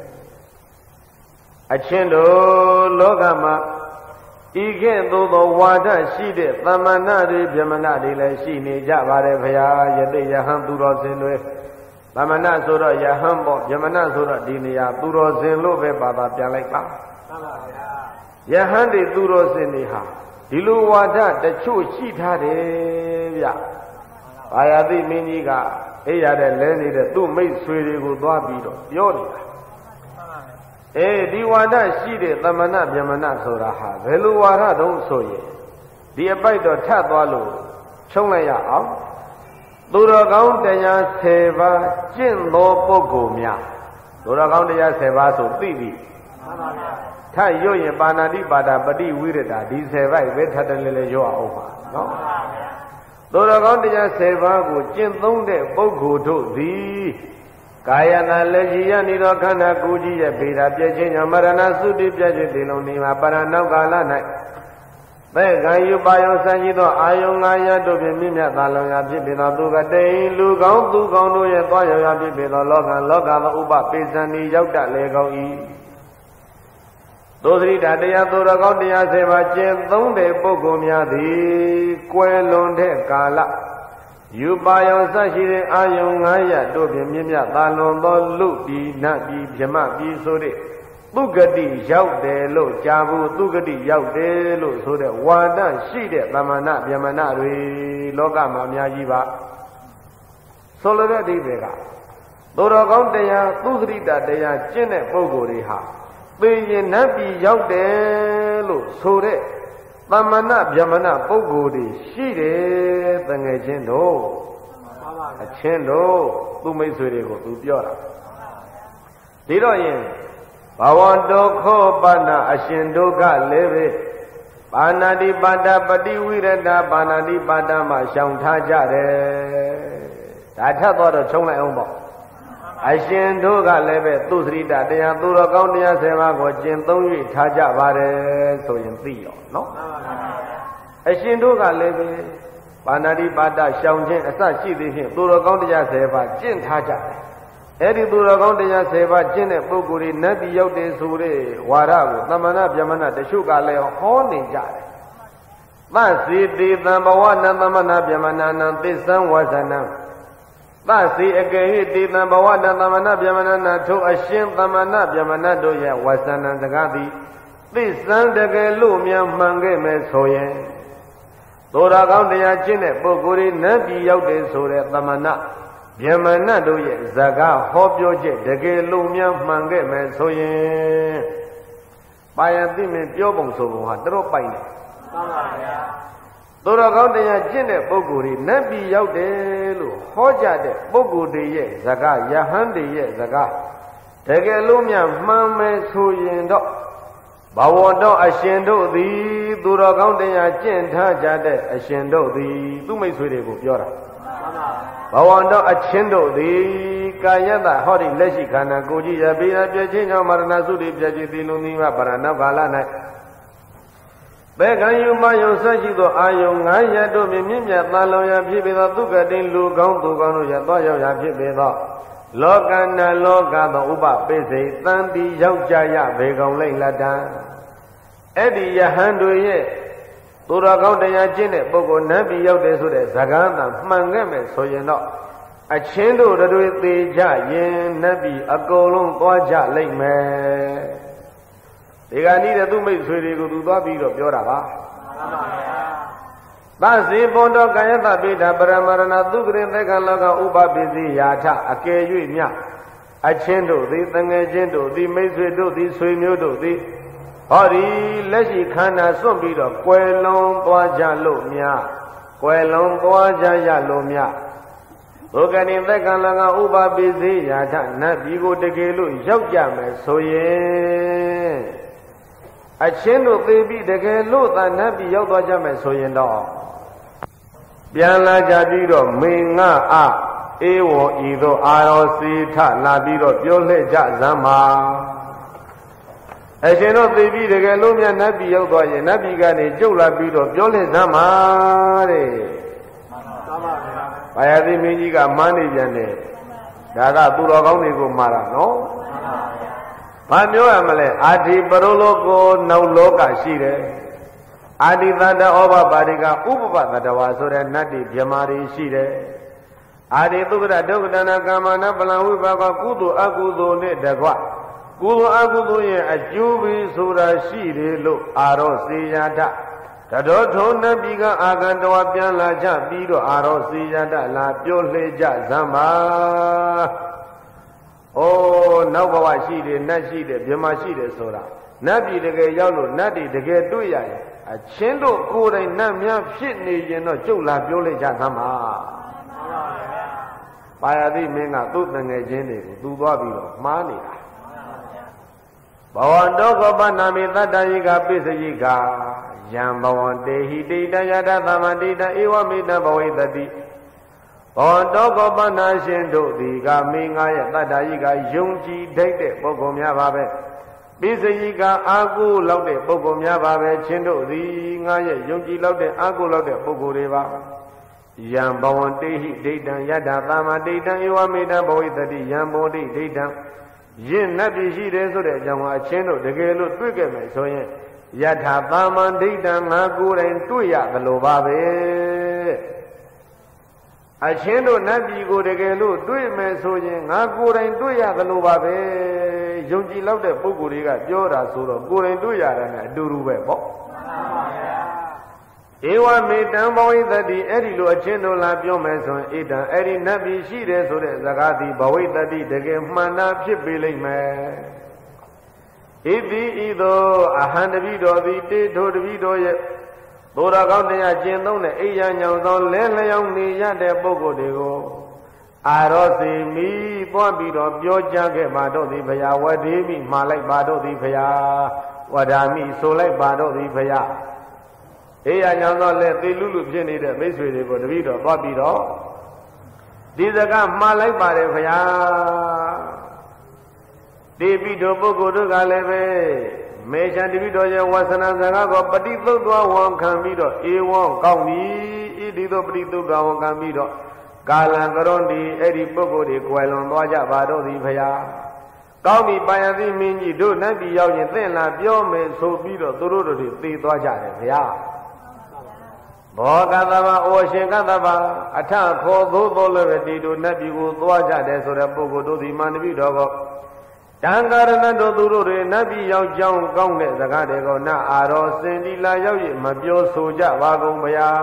အချင်းတို့လောကမှာဤကဲ့သို့သောဝါဒရှိတဲ့သမဏတွေဗျမနာတွေလည်းရှိနေကြပါတယ်ဗျာယတိယဟံသူတော်စင်တွေသမဏဆိုတော့ယဟံပေါ့ဗျမနာဆိုတော့ဒီနေရာသူတော်စင်လို့ပဲပါပါပြန်လိုက်ပါမှန်ပါဗျာယဟံတွေသူတော်စင်တွေဟာဒီလိုဝါဒတချို့ရှိထားတယ်ဗျဘာယာတိမင်းကြီးကအိရတဲ့လဲနေတဲ့သူ့မိတ်ဆွေတွေကိုသွားပြီးတော့ပြောနေတာအေးဒီဝါဒရှိတဲ့သမဏဗျမနဆိုတာဟာဘယ်လိုဝါဒတုံးဆိုရင်ဒီအပိုက်တော့ထပ်သွားလို့ချုံလိုက်ရအောင်သူတော်ကောင်းတရားဆယ်ပါးကျင့်သောပုဂ္ဂိုလ်များသူတော်ကောင်းတရားဆယ်ပါးဆိုသိပြီမှန်ပါဗျာထပ်ရွတ်ရင်ပါဏာတိပါဒပတိဝိရဒဒီဆယ်ပါးပဲထပ်တယ်လေရွတ်အောင်ပါနော်မှန်ပါဗျာသူတော်ကောင်းတရားဆယ်ပါးကိုကျင့်သုံးတဲ့ပုဂ္ဂိုလ်တို့သည်ကာယနာလက်ရှိရနေသောခန္ဓာကိုယ်ကြီးရဲ့ဗေဒပြည့်ခြင်းကြောင့်မရဏသုတိပြည့်ခြင်းဒီလုံးနေမှာပရဏောကာလ၌သဲကံယူပါယောဆန်းကြီးသောအာယုံငါးရတို့ဖြင့်မြင့်မြတ်သာလွန်ရာဖြစ်ပေသောသူကတိန်လူကောင်းသူကောင်းတို့ရဲ့သွားရောက်ရာဖြစ်ပေသောလောကလောကသောဥပပေဇံဤရောက်တလေကောင်း၏သို့သတိတရားသူတော်ကောင်းတရားစေပါကျင့်သုံးတဲ့ပုဂ္ဂိုလ်များသည်ကွယ်လွန်တဲ့ကာလယူပါယောဆရှိတဲ့အာယုံငါးရတို့ဖြင့်မြင့်မြတ်သာလွန်သောလူပြည်နတ်ပြည်ဗြဟ္မပြည်ဆိုတဲ့သူဂတိရောက်တယ်လို့ကြားဘူးသူဂတိရောက်တယ်လို့ဆိုတဲ့ဝါဒရှိတဲ့သမဏဗျမနတွေလောကမှာအများကြီးပါဆိုလိုတဲ့အဓိပ္ပာယ်ကသူတော်ကောင်းတရားသူသတိတရားကျင့်တဲ့ပုဂ္ဂိုလ်တွေဟာသိရင်နတ်ပြည်ရောက်တယ်လို့ဆိုတဲ့သမဏဗျမနပုဂ္ဂိုလ်တွေရှိတယ်တငယ်ချင်းတို့အချင်းတို့သူမိတ်ဆွေတွေကိုသူပြောတာဒီတော့ရင်ဘဝတုခောပါဏအရှင်တို့ကလည်းပဲပါဏာတိပါဒပတိဝိရဒပါဏာတိပါဒမှာရှောင်ထားကြတယ်ဒါထပ်တော့တော့ချုံလိုက်အောင်ပေါ့အရှင်တို့ကလည်းပဲသူသတိတရားသူတော်ကောင်းတရားဆယ်ပါးကိုကျင့်သုံး၍ထားကြပါတယ်ဆိုရင်သိရောနော်အရှင်တို့ကလည်းပဲပါဏာတိပါဒရှောင်ခြင်းအစရှိသည်ဖြင့်သူတော်ကောင်းတရားဆယ်ပါးကျင့်ထားကြတယ်အဲ့ဒီသူတော်ကောင်းတရားဆယ်ပါးကျင့်တဲ့ပုဂ္ဂိုလ်တွေနတ်ပြည်ရောက်တယ်ဆိုတဲ့ဝါဒကိုသမဏဗျမနတချို့ကလည်းဟောနေကြတယ်သစေတိသံဘဝနသမဏဗျမနနံသစ္စံဝဇနံသစေအကယ်၍တေတံဘဝနသမဏဗျမနနထိုအရှင်သမဏဗျမနတို့ရဲ့ဝဇနံတကားသည်သစ္စံတကယ်လို့များမှန်ခဲ့မယ်ဆိုရင်သူတော်ကောင်းတရားကျင့်တဲ့ပုဂ္ဂိုလ်တွေနတ်ပြည်ရောက်တယ်ဆိုတဲ့သမဏဗျမနတို့ရဲ့ဇကားဟောပြောချက်တကယ်လို့များမှန်ခဲ့မယ်ဆိုရင်ပါရတိမင်းပြောပုံဆိုပုံဟာတတော်ပိုင်တယ်မှန်ပါဗျာသူတော်ကောင်းတရားကျင့်တဲ့ပုဂ္ဂိုလ်တွေနတ်ပြည်ရောက်တယ်လို့ဟောကြတဲ့ပုဂ္ဂိုလ်တွေရဲ့ဇကာယဟန်တွေရဲ့ဇကာတကယ်လို့များမှန်မယ်ဆိုရင်တော့ဘဝတော်အရှင်တို့သည်သူတော်ကောင်းတရားကျင့်ထားကြတဲ့အရှင်တို့သည်သူမိတ်ဆွေတွေကိုပြောတာဘဝတော်အချင်းတို့သည်ကာယတဟောဒီလက်ရှိခန္ဓာကိုယ်ကြီးရပေရပြည့်ချင်းကြောင့်မရဏသုတိပြည့်ချင်းဒီလုံသီးမပရဏောကာလ၌ဘေကံယူမယုံဆက်ရှိသောအာယုံငါးရတို့မြင့်မြတ်သာလောင်ရဖြစ်ပေသောဒုက္ခတိလူကောင်းသူကောင်းတို့ရသောရောက်ရဖြစ်ပေသောလောကနာလောကသောဥပပိစိတ်တန်တီရောက်ကြရဘေကောင်လိုက်လက်တံအဲ့ဒီယဟန်တို့ရဲ့သူတော်ကောင်းတရားကျင့်တဲ့ပုဂ္ဂိုလ်နတ်ပြည်ရောက်တယ်ဆိုတဲ့ဇကားသာမှန်ခဲ့မယ်ဆိုရင်တော့အချင်းတို့တွေသေကြရင်နတ်ပြည်အကုန်လုံးသွားကြလိမ့်မယ်ဒီကနေ့တဲ့သူမိတ်ဆွေတွေကိုသူသွားပြီးတော့ပြောတာပါမှန်ပါဗျာသဇေဘွန်တော်ကာယတပိဋ္ဌပရမရဏသုခရင်သက္ကလောကဥပပိစီယာထအကယ်၍မြအချင်းတို့သည်တငယ်ချင်းတို့သည်မိတ်ဆွေတို့သည်ဆွေမျိုးတို့သည်ဟောဒီလက်ရှိခန္ဓာစွန့်ပြီးတော့ကွယ်လွန်သွားကြလို့များကွယ်လွန်သွားကြရလို့များဘုကနိသက္ကလကဥပပိစေယာထနတ်ပြည်ကိုတကယ်လို့ရောက်ကြမယ်ဆိုရင်အချင်းတို့သေပြီးတကယ်လို့သာနတ်ပြည်ရောက်သွားကြမယ်ဆိုရင်တော့ပြန်လာကြပြီးတော့မေငါအဧဝံဤသို့အာရောစီထလာပြီးတော့ပြောလှည့်ကြစမ်းပါအရှင်တို့သိပြီးတကယ်လို့မြတ်နတ်ပြည်ရောက်သွားရင်နတ်ပြည်ကနေကျုပ်လာပြီးတော့ပြောလှည့်စမ်းပါတဲ့မှန်ပါပါဗျာဘာယာတိမင်းကြီးကမန်းနေပြန်တယ်ဒါကသူတော်ကောင်းတွေကိုမှားတာနော်မှန်ပါဗျာဘာပြောရမလဲအာတိပရုလောကိုနောက်လောကရှိတယ်အာတိသတ္တဩဘပါရိကဥပပတ္တဝါဆိုတဲ့နတ်တိမြမာတွေရှိတယ်အာတိသုက္ကဒုက္ခတနာကာမနာပလံဝိပါကကုသိုလ်အကုသိုလ်နဲ့တကွကုသိုလ်အကုသိုလ်ရဲ့အကျိုးပေးဆိုတာရှိတယ်လို့အာရောစေယထတတော်ထုံနတ်ပြည်ကအာကံတော်ပြန်လာကြပြီးတော့အာရောစေယထလာပြောလှည့်ကြစမ်းပါဩနောက်ဘဝရှိတယ်နတ်ရှိတယ်မြမရှိတယ်ဆိုတာနတ်ပြည်တကယ်ရောက်လို့နတ်တွေတကယ်တွေ့ရရင်အချင်းတို့ကိုယ်တိုင်နတ်များဖြစ်နေရင်တော့ကျုပ်လာပြောလိုက်ကြသမ်းပါပါရတိမင်းကသူ့တငယ်ချင်းတွေကိုသူသွားပြီးတော့မှားနေတာဘဝတောကပနာမိတတ္တယိကပိစယိကယံဘဝတေဟိတိတယတသမတိတဧဝမိတဘဝိတတိဘဝတောကပနာရှင်တို့ဒီကမိငါရဲ့တတ္တယိကယုံကြည်တတ်တဲ့ပုဂ္ဂိုလ်များပါပဲပိစယိကအာကုလောက်တဲ့ပုဂ္ဂိုလ်များပါပဲချင်းတို့သည်ငါရဲ့ယုံကြည်လောက်တဲ့အာကုလောက်တဲ့ပုဂ္ဂိုလ်တွေပါယံဘဝတေဟိဒိဋ္ဌံယတသမတိတဧဝမိတဘဝိတတိယံဘောတိဒိဋ္ဌံယင်းနတ်ပြည်ရှိတယ်ဆိုတဲ့အကြောင်းအချင်းတို့တကယ်လို့တွေ့ခဲ့မယ်ဆိုရင်ယထာသာမန်ဒိဋ္ဌံငါကိုယ်တိုင်တွေ့ရသလိုပါပဲအချင်းတို့နတ်ပြည်ကိုတကယ်လို့တွေ့မယ်ဆိုရင်ငါကိုယ်တိုင်တွေ့ရသလိုပါပဲယုံကြည်လောက်တဲ့ပုဂ္ဂိုလ်တွေကပြောတာဆိုတော့ကိုယ်တိုင်တွေ့ရတာနဲ့အတူတူပဲပေါ့ဧဝမေတံဘဝိတတိအဲ့ဒီလိုအချင်းတို့လာပြောမယ်ဆိုရင်ဣတံအဲ့ဒီနတ်ပြည်ရှိတယ်ဆိုတဲ့စကားသည်ဘဝိတတိတကယ်မှန်တာဖြစ်ပေလိမ့်မယ်ဣတိဤသို့အဟံတပိတော်သည်တေထိုတပိတော်ရဲ့သို့တော်ကောင်းတရားကျင့်သုံးတဲ့အိယာညောင်သောလဲလျောင်းနေရတဲ့ပုဂ္ဂိုလ်တွေကိုအာရောစီမိပွားပြီးတော့ပြောကြားခဲ့ပါတော့သည်ဘုရားဝဒေမိမှားလိုက်ပါတော့သည်ဘုရားဝဒါမိဆိုလိုက်ပါတော့သည်ဘုရားအေးရညောင်းတော့လဲသေလူလူဖြစ်နေတဲ့မိတ်ဆွေတွေကိုတပည့်တော်သွားပြီးတော့ဒီစကားမှားလိုက်ပါတယ်ခရားဒီပိတို့ပုဂ္ဂိုလ်တို့ကလည်းပဲမေချံတပိတော်ရဲ့ဝါစနာစကားကိုပฏิသုတ်တော်ဝန်ခံပြီးတော့ဧဝံကောင်းပြီဣတိတို့ပฏิသုတ်တော်ဝန်ခံပြီးတော့ကာလံကရွန်ဒီအဲ့ဒီပုဂ္ဂိုလ်တွေကွယ်လွန်သွားကြပါတော့သည်ဖရာကောင်းပြီပါယတိမင်းကြီးတို့နတ်ပြည်ရောက်ရင်သင်လာပြောမယ်ဆိုပြီးတော့သူတို့တို့တွေသေသွားကြတယ်ဖရာဘောကသဗ္ဗဩရှင်ကသဗ္ဗအထခေါ်သို့သောလည်းဒီတို့နတ်ပြည်ကိုသွားကြတယ်ဆိုတဲ့ပုဂ္ဂိုလ်တို့ဒီမာနပိတော်ကတံကာရဏတို့သူတို့တွေနတ်ပြည်ရောက်ကြောင်းကောင်းတဲ့စကားတွေကိုနတ်အာရောစင်ဒီလာရောက်ရင်မပြောဆိုကြပါကုန်ဗျာ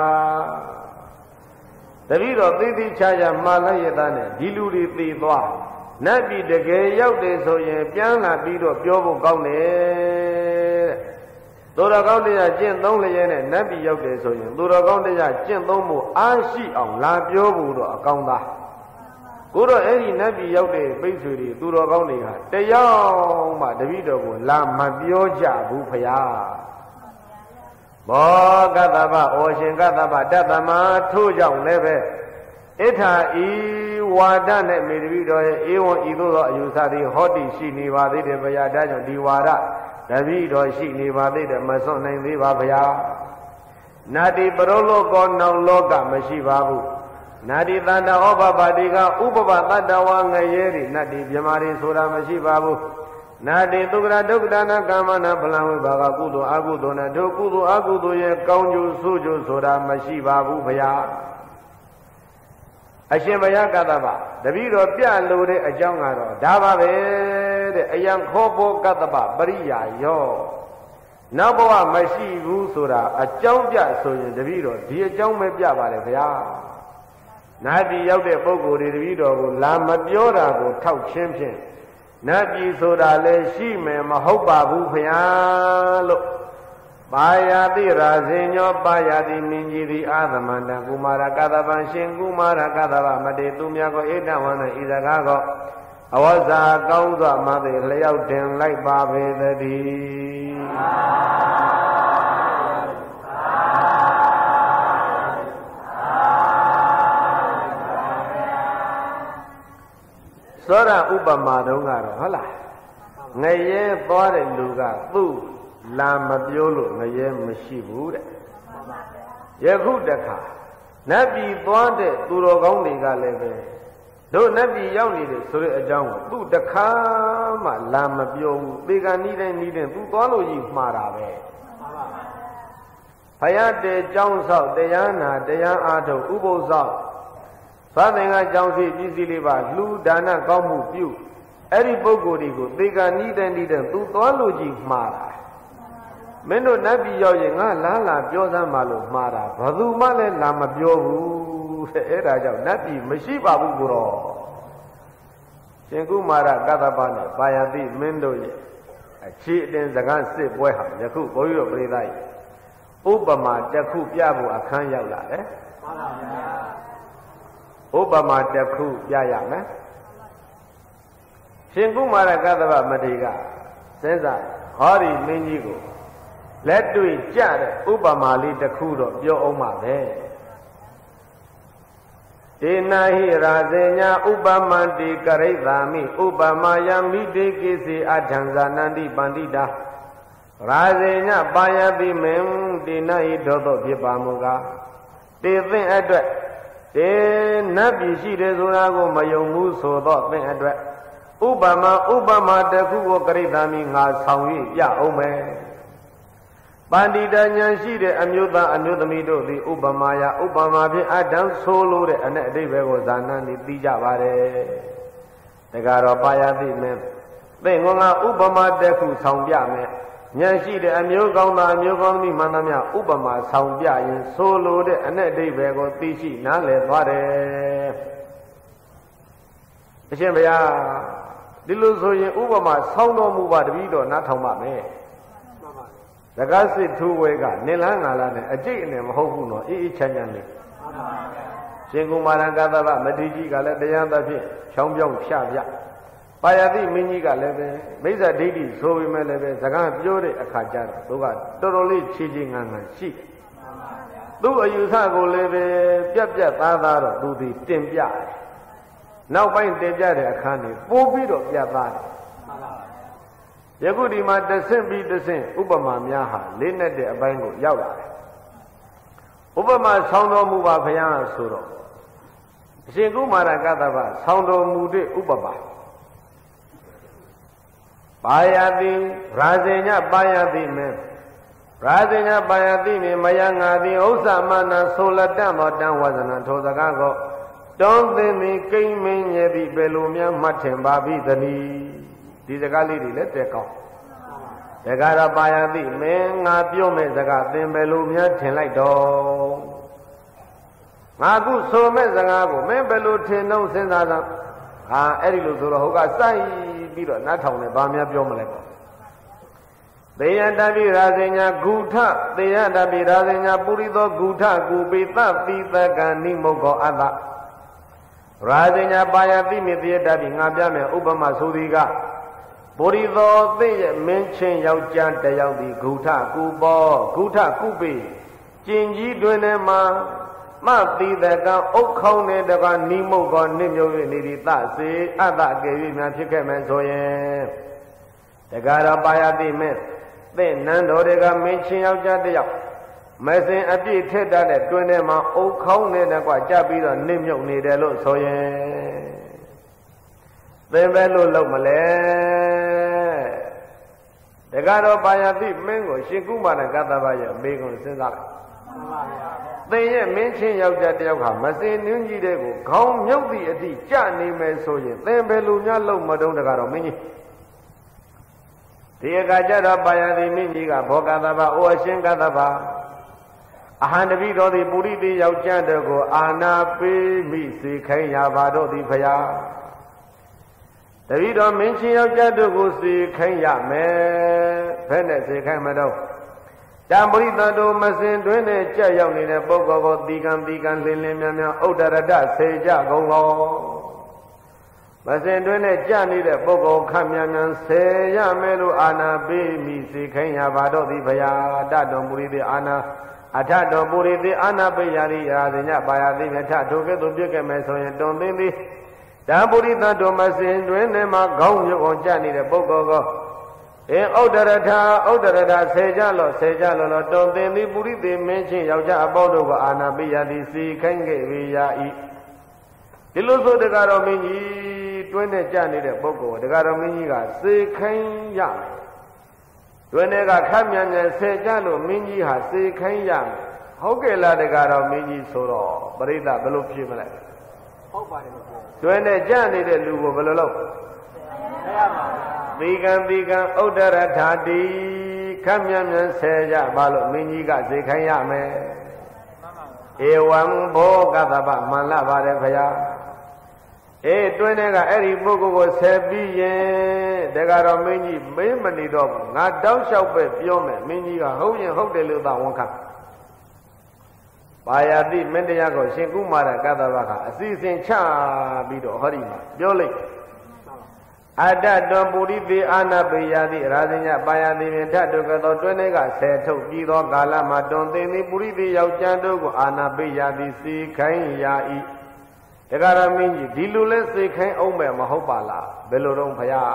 တပည့်တော်သိသိချာချာမှားလိုက်ရတဲ့နဲ့ဒီလူတွေသိသွားနတ်ပြည်တကယ်ရောက်တယ်ဆိုရင်ပြန်လာပြီးတော့ပြောဖို့ကောင်းတယ်သူတော်ကောင်းတရားကျင့်သုံးလျက်နဲ့နတ်ပြည်ရောက်တယ်ဆိုရင်သူတော်ကောင်းတရားကျင့်သုံးမှုအားရှိအောင်လာပြောဖို့တော့အကောင်းသားကိုတော့အဲ့ဒီနတ်ပြည်ရောက်တဲ့ပိတ်ဆွေတွေသူတော်ကောင်းတွေကတရားမှတပည့်တော်ကိုလာမပြောကြဘူးဖရာဘောကတ္တဗဩရှင်ကတ္တဗတတ္တမထို့ကြောင့်လည်းပဲဣထာဤဝါဒနဲ့မေတ္တိတော်ရဲ့ဧဝံဤသို့သောအယူဆသည်ဟောတိရှိနေပါသေးတယ်ဗျာဒါကြောင့်ဒီဝါဒတပည့်တော်ရှိနေပါသေးတယ်မစွန့်နိုင်သေးပါဗျာနာတိပရောလောကောနောင်လောကမရှိပါဘူးနာတိတန္တဩပပတိကဥပပတတ္တဝါငရဲတွေနတ်တိမြမာတွေဆိုတာမရှိပါဘူးနာတိသုခရဒုက္ခနာကာမနာဗလံဝိဘာကကုသိုလ်အကုသိုလ်နဲ့တို့ကုသိုလ်အကုသိုလ်ရဲ့ကောင်းကျိုးဆိုးကျိုးဆိုတာမရှိပါဘူးဗျာအရှင်ဘုရားကတ္တဗတပည့်တော်ပြလို့တဲ့အကြောင်းကတော့ဒါပါပဲတဲ့အယံခောဘောကတ္တဗပရိယာယောနောက်ဘဝမရှိဘူးဆိုတာအကြောင်းပြဆိုရင်တပည့်တော်ဒီအကြောင်းပဲပြပါတယ်ဗျာနာတိရောက်တဲ့ပုဂ္ဂိုလ်တွေတပည့်တော်ကိုလာမပြောတာကိုထောက်ချင်းဖြင့်နတ်ပြည်ဆိုတာလည်းရှိမယ်မဟုတ်ပါဘူးဗျာလို့ပါယာတိရာဇင်ညောပါယာတိမင်းကြီးသည်အာသမန္တကုမာရကတ္တဗံရှင်ကုမာရကတ္တဗမတေသူမြတ်ကိုဧတဝန္တဤစကားကိုအဝဇ္ဇာကောင်းစွာမသိလျောက်တင်လိုက်ပါပေသတည်းသောရဥပမာတုန်းကတော့ဟုတ်လားငရဲသွားတဲ့လူကသူ့လာမပြောလို့ငရဲမရှိဘူးတဲ့ယခုတခါနတ်ပြည်သွားတဲ့သူတော်ကောင်းတွေကလည်းပဲတို့နတ်ပြည်ရောက်နေတယ်ဆိုတဲ့အကြောင်းကိုသူ့တခါမှလာမပြောဘူးသေကနီးတိုင်းနီးတိုင်းသူသွားလို့ကြီးမှားတာပဲဘုရားတေကြောင်းဆောက်တရားနာတရားအားထုတ်ဥပုသ်ဆောက်သာသင်္ကကြောင့်စီပစ္စည်းလေးပါလူဒါနကောင်းမှုပြုအဲ့ဒီပုဂ္ဂိုလ်တွေကိုသေကနီးတိုင်းနီးတိုင်းသူသွားလို့ကြီးမှားတာမင်းတို့နတ်ပြည်ရောက်ရင်ငါလာလာပြောစမ်းပါလို့မှားတာဘယ်သူမှလည်းလာမပြောဘူးတဲ့အဲ့ဒါကြောင့်နတ်ပြည်မရှိပါဘူးကိုတော့ရှင်ကုမာရကတ္တဗနဲ့ပါယတိမင်းတို့ရဲ့အခြေအတင်စကားစစ်ပွဲဟာယခုဘုန်းကြီးတို့ပြိဿရဲ့ဥပမာတစ်ခုပြဖို့အခန်းရောက်လာတယ်မှန်ပါဗျာဥပမာတစ်ခုပြရမယ်ရှင်ကုမာရကတ္တဗမထေရကစဉ်းစားဟောဒီမင်းကြီးကိုလက်တွေ့ကြတဲ့ဥပမာလေးတစ်ခုတော့ပြောအောင်ပါပဲဒေနာဟိရာဇေညာဥပမန္တိကရိသာမိဥပမာယမိတေကိစီအထံဇာနန္တိပန္တိတာရာဇေညာပါယတိမင်ဒေနာဟိဒောသောဖြစ်ပါမူကားတေသင်အတွက်တေနတ်ပြည်ရှိတယ်ဆိုတာကိုမယုံဘူးဆိုတော့သင်အတွက်ဥပမာဥပမာတစ်ခုကိုကရိသာမိငါဆောင်၍ပြအောင်မယ်ပန္တိတဉာဏ်ရှိတဲ့အမျိုးသားအမျိုးသမီးတို့သည်ဥပမာယဥပမာဖြင့်အတံဆိုလို့တဲ့အ내အတိဘယ်ကိုဇာနန်သည်သိကြပါတယ်တကားတော့ပါယသိမင်းသင်္ကောငါဥပမာတစ်ခုဆောင်ပြမယ်ဉာဏ်ရှိတဲ့အမျိုးကောင်းသားအမျိုးကောင်းသမီးမှန်သမျှဥပမာဆောင်ပြရင်ဆိုလို့တဲ့အ내အတိဘယ်ကိုသိရှိနားလည်သွားတယ်အရှင်ဘုရားဒီလိုဆိုရင်ဥပမာဆောင်းတော်မူပါတပည့်တော်နားထောင်ပါမယ်တက္ကစစ်ထူးဝဲကနေလန်းငါလာနဲ့အကျိတ်အနေမဟုတ်ဘူးနော်အေးအေးချမ်းချမ်းလေးရှင်ကုမာရကတ္တဗမထေရကြီးကလည်းတရားသဖြင့်ချောင်းပြောင်းဖြပြပါယတိမင်းကြီးကလည်းပဲမိစ္ဆာဒိဋ္ဌိဆိုပေမဲ့လည်းပဲစကားပြောတဲ့အခါကျတော့သူကတော်တော်လေးချေချေငန်းငန်းရှိတယ်သူ့အယူဆကိုလည်းပဲပြက်ပြက်သားသားတော့သူဒီတင်ပြတယ်နောက်ပိုင်းတင်ပြတဲ့အခါနေပို့ပြီးတော့ပြတ်သားတယ်ယခုဒီမှာတဆင့်ပြီးတဆင့်ဥပမာများဟာလေးနဲ့တဲ့အပိုင်းကိုရောက်လာတယ်ဥပမာဆောင်းတော်မူပါဘုရားဆိုတော့အရှင်ကုမာရကတ္တဗဆောင်းတော်မူတဲ့ဥပမာပါယတိရာဇေညပါယတိမေရာဇေညပါယတိမေမယငါတိဥစ္စာမနာဆိုလတ္တမောတံဝဇနံထိုစကားကိုတွန်းသိမင်းကိမ့်မင်းရဲ့ပြီဘယ်လိုများမှတ်ထင်ပါပြီသနည်းဒီစကားလေးတွေလည်းတက်ကောင်းတကားတော့ပါယတိမင်းငါပြောမဲ့စကားသင်ဘယ်လိုများထင်လိုက်တော့ငါခုဆိုမဲ့စကားကိုမင်းဘယ်လိုထင်တော့စဉ်းစားတော့ဟာအဲ့ဒီလိုဆိုတော့ဟိုကစိုက်ပြီးတော့နားထောင်နေဘာများပြောမလဲပေါ့သေယတပိရာဇိညာဂုထသေယတပိရာဇိညာပုရိသောဂုထကုပိသတိတကံနိမုခောအတ္တရာဇိညာပါယတိမိသေယတပိငါပြမယ်ဥပမာဆိုသည်ကပုရိသောသိရဲ့မင်းချင်းယောက်ျားတယောက်သည်ဂုထကုပောဂုထကုပိကျင်ကြီးတွင်ထဲမှာမတိတကံဥခေါင်းနဲ့တကနိမုခောနိမြုပ်၍နေသည်သစေအတ္တကေ၍များဖြစ်ခဲ့မယ်ဆိုရင်တကားတော့ပါယတိမင်းသင်နန်းတော်တွေကမင်းချင်းယောက်ျားတယောက်မစင်အပြည့်ထက်တဲ့တွင်ထဲမှာအုပ်ခေါင်းနဲ့တကွကြပြီးတော့နစ်မြုပ်နေတယ်လို့ဆိုရင်သင်ပဲလို့လုပ်မလဲတကားတော့ပါယတိမင်းကိုရှင်ကုမာရကတ္တဗရဲ့အမေကွန်စဉ်းစားလိုက်သင်ရဲ့မင်းချင်းယောက်ျားတယောက်ဟာမစင်နင်းကြီးတဲ့ကိုခေါင်းမြုပ်သည့်အထိကြနေမယ်ဆိုရင်သင်ပဲလို့များလုပ်မတုံးတကားတော့မင်းကြီးဒီအခါကျတော့ပါယတိမင်းကြီးကဘောကတ္တဗအိုအရှင်ကတ္တဗအဟံတပိတော်သည်ပုရိသေယောက်ျားတို့ကိုအာနာပေးမိစေခိုင်းရပါတော့သည်ဖရာတပိတော်မင်းချင်းယောက်ျားတို့ကိုစေခိုင်းရမယ်ဘယ်နဲ့စေခိုင်းမတော့တံပုရိသတို့မစင်တွင်နဲ့ကြက်ရောက်နေတဲ့ပုဂ္ဂိုလ်ကိုတီကံတီကံလင်းလင်းများများဥဒ္ဒရတဆေကြကုန်လောမစင်တွင်နဲ့ကြနေတဲ့ပုဂ္ဂိုလ်ခန့်မြန်မြန်ဆေရမယ်လို့အာနာပေးမိစေခိုင်းရပါတော့သည်ဖရာတတော်ပုရိသေအာနာအထတော်ပုရိသေအာနာပိယရိရာဇညပါယတိမြထထိုကဲ့သို့ပြည့်ခဲ့မယ်ဆိုရင်တွန်သိသည်တံပုရိသတို့မစင်တွင်နဲ့မှခေါင်းရုပ်အောင်ကြနေတဲ့ပုဂ္ဂိုလ်ကိုအင်းဥဒ္ဒရထဥဒ္ဒရထဆေကြလို့ဆေကြလို့လို့တွန်သိသည်ပုရိသေမင်းချင်းယောက်ျားအပေါင်းတို့ကိုအာနာပိယတိစီခိုင်းခဲ့ပေရာဤဒီလိုဆိုတကားတော်မင်းကြီးတွင်းနဲ့ကြနေတဲ့ပုဂ္ဂိုလ်တကားတော်မင်းကြီးကစေခိုင်းရမယ်တွင်းနဲ့ကခတ်မြန်မြန်ဆေကြလို့မင်းကြီးဟာစေခိုင်းရမယ်ဟုတ်ကဲ့လားတကားတော်မင်းကြီးဆိုတော့ပရိသတ်ဘယ်လိုဖြစ်မလဲဟုတ်ပါတယ်တွင်းနဲ့ကြနေတဲ့လူကိုဘယ်လိုလုပ်ဆဲရပါဘူးသီကံသီကံဥဒ္ဒရထာတိခတ်မြန်မြန်ဆေကြပါလို့မင်းကြီးကစေခိုင်းရမယ်ဧဝံဘောကတ္တဗမှန်လာပါတယ်ခရာအေးတွင်းတဲ့ကအဲ့ဒီပုဂ္ဂိုလ်ကိုဆက်ပြီးရင်တကတော်မင်းကြီးမင်းမနေတော့ဘူးငါတောင်းလျှောက်ပဲပြောမယ်မင်းကြီးကဟုတ်ရင်ဟုတ်တယ်လို့သာဝန်ခံပါယတိမင်းတရားကိုရှင်ကုမာရကတ္တဗကအစီအစဉ်ချပြီးတော့ဟောဒီမှာပြောလိုက်အတ္တတောပုရိသေအာနာပိယတိရာဇညပါယတိမြထတုကသောတွင်းတဲ့ကဆယ်ထုတ်ပြီးသောကာလမှာတွန်သိသည်ပုရိသေယောက်ျားတို့ကိုအာနာပိယတိစီခိုင်းရာဤတက္ကရာမင်းကြီးဒီလိုလဲစေခိုင်းအောင်မယ်မဟုတ်ပါလားဘယ်လိုတော့ဖရာ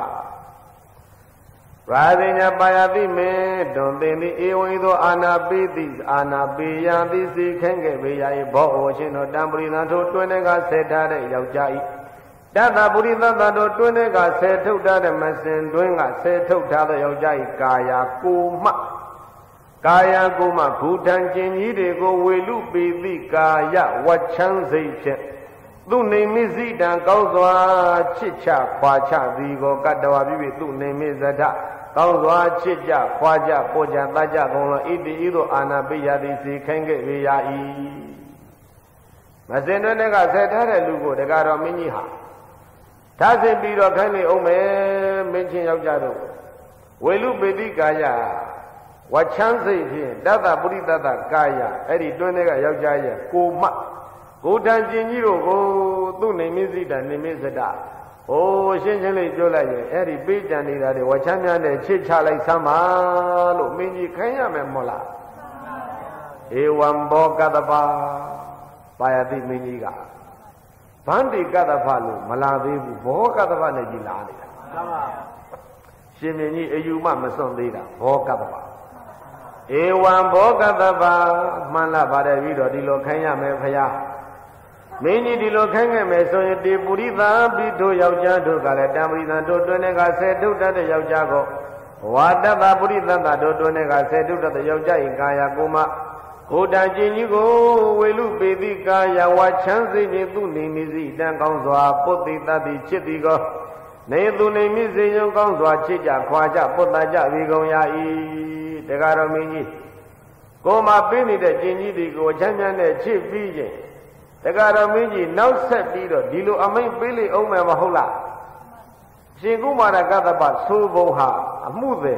ရာဇညပါယတိမေတွန်သိသည်ဧဝံသောအာနာပိတိအာနာပိယတိစီခိုင်းခဲ့ပေရာဤဘောဟောရှင်တို့တံပရိသံထိုတွင်းတဲ့ကဆက်ထားတဲ့ယောက်ျားဤတတပုရိသတ္တတို့တွင်းတဲ့ကဆယ်ထုတ်ထားတဲ့မစင်တွင်းကဆယ်ထုတ်ထားတဲ့ယောက်ျားဤကာယကိုမှကာယကိုမှဘူတံကျင်ကြီးတွေကိုဝေလူပိတိကာယဝတ်ချမ်းစိတ်ဖြင့်သူနေမိစိတံကောင်းစွာချစ်ချခွာချသည်ကိုကတ္တဝါပြုပြီးသူနေမိဇဒကောင်းစွာချစ်ကြခွာကြပို့ကြတတ်ကြကုန်လောဣတိဤသို့အာနာပိယတိစီခိုင်းခဲ့ပေရာဤမစင်တွင်းကဆက်ထားတဲ့လူကိုတကားတော်မင်းကြီးဟာထားစစ်ပြီးတော့ခိုင်းလေအောင်မယ်မင်းချင်းယောက်ျားတို့ဝေလူပေတိကာယဝချမ်းစိတ်ဖြင့်တတ္တပုရိသတ္တကာယအဲ့ဒီတွင်းတွေကယောက်ျားရဲ့ကိုမှကိုတန်ကျင်ကြီးတို့ကိုသူ့နေမိစိတနေမိစဒဟိုရှင်းရှင်းလေးပြောလိုက်ရင်အဲ့ဒီပေးကြံနေတာတွေဝချမ်းများနဲ့ချစ်ချလိုက်စမ်းပါလို့မင်းကြီးခိုင်းရမယ်မို့လားဧဝံဘောကတ္တဗပါယတိမင်းကြီးကဗန္တိကတ္တဗလို့မလာသေးဘူးဘောကတ္တဗနဲ့ကြီးလာနေတာမှန်ပါရှင်မင်းကြီးအယူမမစွန့်သေးတာဘောကတ္တဗဧဝံဘောကတ္တဗမှန်လားပါတယ်ပြီးတော့ဒီလိုခိုင်းရမယ်ဖရာမင်းကြီးဒီလိုခိုင်းခဲ့မယ်ဆိုရင်တေပုရိသပိတို့ယောက်ျားတို့ကလည်းတံပရိသတို့တွင်တဲ့ကဆယ်ထုတ်တတ်တဲ့ယောက်ျားကိုဝါတတ္တပုရိသတ္တတို့တွင်တဲ့ကဆယ်ထုတ်တတ်တဲ့ယောက်ျား၏ကာယကိုမှကိုတန်ကျင်ကြီးကိုဝေလူပေတိကာယဝချမ်းစိဖြင့်သူနေမိစီတန်ကောင်းစွာပုတ်တိတတ်သည်ချစ်သည်ကိုနေသူနေမိစေယုံကောင်းစွာချစ်ကြခွာကြပုတ်တတ်ကြဝေကုန်ရာ၏တကားတော်မင်းကြီးကိုမှပေးနေတဲ့ကျင်ကြီးတွေကိုချမ်းချမ်းနဲ့ချစ်ပြီးခြင်းတကားတော်မင်းကြီးနောက်ဆက်ပြီးတော့ဒီလိုအမိန့်ပေးလိအောင်မယ်မဟုတ်လားရှင်ကုမာရကတ္တပသိုးဘုံဟာအမှုသည်ဟ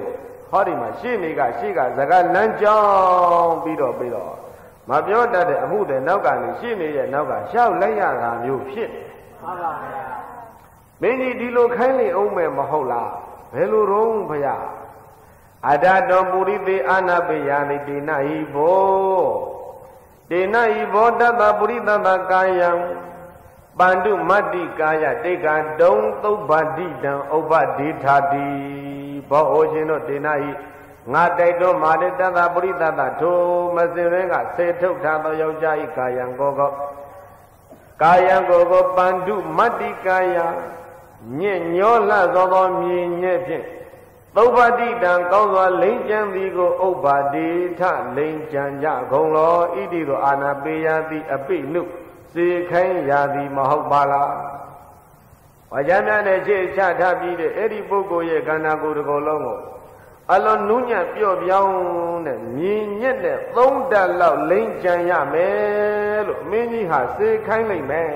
ဟောဒီမှာရှေ့နေကရှေ့ကစကားလမ်းကြောင်းပြီးတော့ပြီးတော့မပြောတတ်တဲ့အမှုတွေနောက်ကနေရှေ့နေရဲ့နောက်ကရှောက်လိုက်ရတာမျိုးဖြစ်နေမှန်ပါဗျာမင်းကြီးဒီလိုခိုင်းနေအောင်မယ်မဟုတ်လားဘယ်လိုတော့ဘုရားအဒတောပုရိသေအာနာပေယာနိတေနဟိဘောတေနဟိဘောတတ္တပုရိသတ္တကာယံပန္တုမတ္တိကာယတေကံတုံသုဗ္ဗတိတံဥပ္ပဒေထာတိဘောဟောရှင်တို့တေနဟိငါတိုက်တော်မာတတ္တပုရိသတ္တထိုမစင်ရဲကဆေထုတ်ထားသောယောက်ျားဤကာယံကိုကောကာယံကိုကောပန္တုမတ္တိကာယညဉ့်ညောလှသောသောမြင်ညက်ဖြင့်သုဗ္ဗတိတံကောင်းစွာလိမ့်ကြံသည်ကိုဥပ္ပါဒေထလိမ့်ကြံကြကုန်လောဣတိသောအာနာပေယတိအပိနုစေခိုင်းရသည်မဟုတ်ပါလားဝါကြမ်းများနဲ့ခြေချထားပြီးတဲ့အဲ့ဒီပုဂ္ဂိုလ်ရဲ့ခန္ဓာကိုယ်တစ်ခုလုံးကိုအလွန်နူးညံ့ပျော့ပြောင်းတဲ့မြင်ညက်တဲ့သုံးတက်လောက်လိမ့်ကြံရမယ်လို့မင်းကြီးဟာစေခိုင်းလိုက်မယ်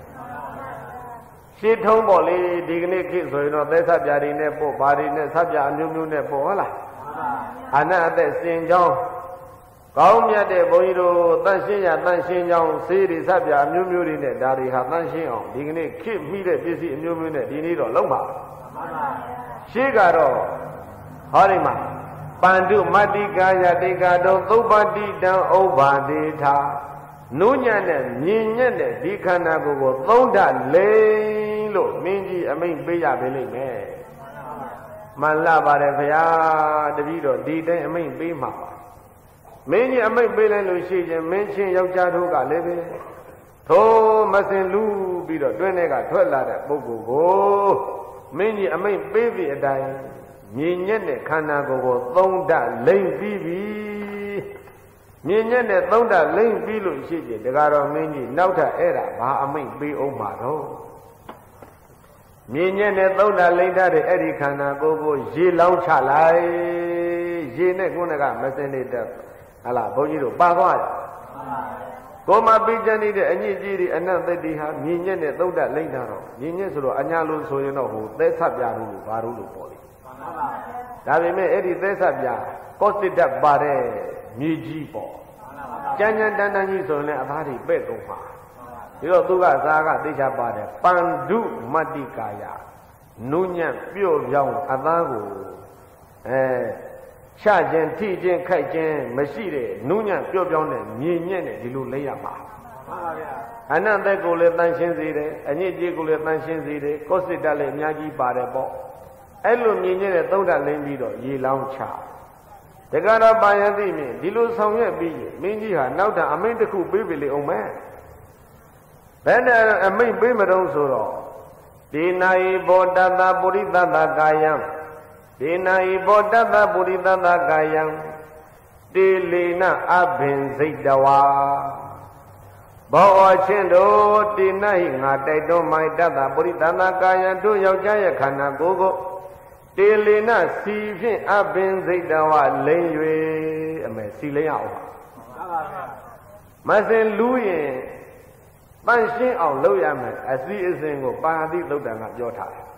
ရှင်းထုံးပေါ့လေဒီကနေ့ခေတ်ဆိုရင်တော့သက်ဆက်ပြားတွေနဲ့ပို့ဘာတွေနဲ့ဆက်ပြားအမျိုးမျိုးနဲ့ပို့ဟုတ်လားအနတ်အသက်စင်ကြောင်းကောင်းမြတ်တဲ့ဘုန်းကြီးတို့တန်ရှင်းရတန်ရှင်းကြောင်းစေးတွေဆက်ပြားအမျိုးမျိုးတွေနဲ့ဒါတွေဟာတန်ရှင်းအောင်ဒီကနေ့ခေတ်မိတဲ့ပစ္စည်းအမျိုးမျိုးနဲ့ဒီနေ့တော့လုံးပါရှင်းကတော့ဟောဒီမှာပန္တုမတ္တိကာယတေကာတောသုဗ္ဗတိတံဥပ္ပါဒေထာနုညံ့တဲ့မြင်ညက်တဲ့ဒီခန္ဓာကိုယ်ကိုသုံးဓာတ်လိမ့်လို့မင်းကြီးအမိန့်ပေးရပါလိမ့်မယ်မှန်လားပါတယ်ဗျာတပည့်တော်ဒီတိုင်းအမိန့်ပေးမှာပါမင်းကြီးအမိန့်ပေးလိုက်လို့ရှိရင်မင်းချင်းယောက်ျားတို့ကလည်းပဲထိုမစင်လူပြီးတော့တွင်းထဲကထွက်လာတဲ့ပုဂ္ဂိုလ်ကိုမင်းကြီးအမိန့်ပေးသည့်အတိုင်းမြင်ညက်တဲ့ခန္ဓာကိုယ်ကိုသုံးဓာတ်လိမ့်ပြီးပြီမြင်ညက်တဲ့သုံးဓာတ်လိမ့်ပြီးလို့ရှိရင်တကားတော်မင်းကြီးနောက်ထပ်အဲ့ဒါဘာအမိန့်ပေးအောင်မှာတော့မြင်ညက်တဲ့သုံးဓာတ်လိမ့်ထားတဲ့အဲ့ဒီခန္ဓာကိုယ်ကိုရေလောင်းချလိုက်ရေနဲ့ခုနကမစင်နေတဲ့ဟလာဘုန်းကြီးတို့ပါသွားတယ်ကိုမပိကျန်နေတဲ့အညစ်အကြေးတွေအနတ်သက်တွေဟာမြင်ညက်တဲ့သုံးဓာတ်လိမ့်ထားတော့မြင်ညက်ဆိုတော့အညာလို့ဆိုရင်တော့ဟိုသဲဆက်ပြားလို့ဘာလို့လို့ပေါ့လေဒါပေမဲ့အဲ့ဒီသဲဆက်ပြားကောစစ်တတ်ပါတဲ့မြေကြီးပေါ့ကြမ်းကြမ်းတန်းတန်းကြီးဆိုရင်လည်းအသားတွေပဲ့ကုန်ပါဒီတော့သူကစားကသိချပါတယ်ပန္တုမတ္တိကာယနုညံ့ပြုတ်ပြောင်းအသားကိုအဲချခြင်းထိခြင်းခိုက်ခြင်းမရှိတဲ့နုညံ့ပြုတ်ပြောင်းတဲ့မြင်ညက်နဲ့ဒီလိုလဲရမှာမှန်ပါဗျာအနန္တကိုလည်းတန်ရှင်းစေတယ်အညစ်အကြေးကိုလည်းတန်ရှင်းစေတယ်ကောစစ်တတ်လည်းအများကြီးပါတယ်ပေါ့အဲ့လိုမြင်ညက်တဲ့သုံးဓာတ်လိမ့်ပြီးတော့ရေလောင်းချတက္ကရာပါယတိမြင်ဒီလိုဆောင်ရွက်ပြီးမင်းကြီးဟာနောက်ထပ်အမိန့်တစ်ခုပေးပြီလေအောင်မယ်ဘယ်နဲ့အမိန့်ပေးမတော့ဆိုတော့ဒေနာယိဘောတတပုရိသတ္တကာယံဒေနာယိဘောတတပုရိသတ္တကာယံတေလေနအဘင်စိတ်တဝါဘောအချင်းတို့တေနဟိငါတိုက်တော်မိုင်တတပုရိသတ္တကာယံတို့ယောက်ျားရဲ့ခန္ဓာကိုယ်ကိုတေလေနစီဖြင့်အဘင်စိတ်တဝလိမ့်၍အမေစီလိမ့်အောင်ပါမစင်လူရင်တန်ရှင်းအောင်လုပ်ရမယ်အစီအစဉ်ကိုပါဠိသုတ်တံကပြောထားတယ်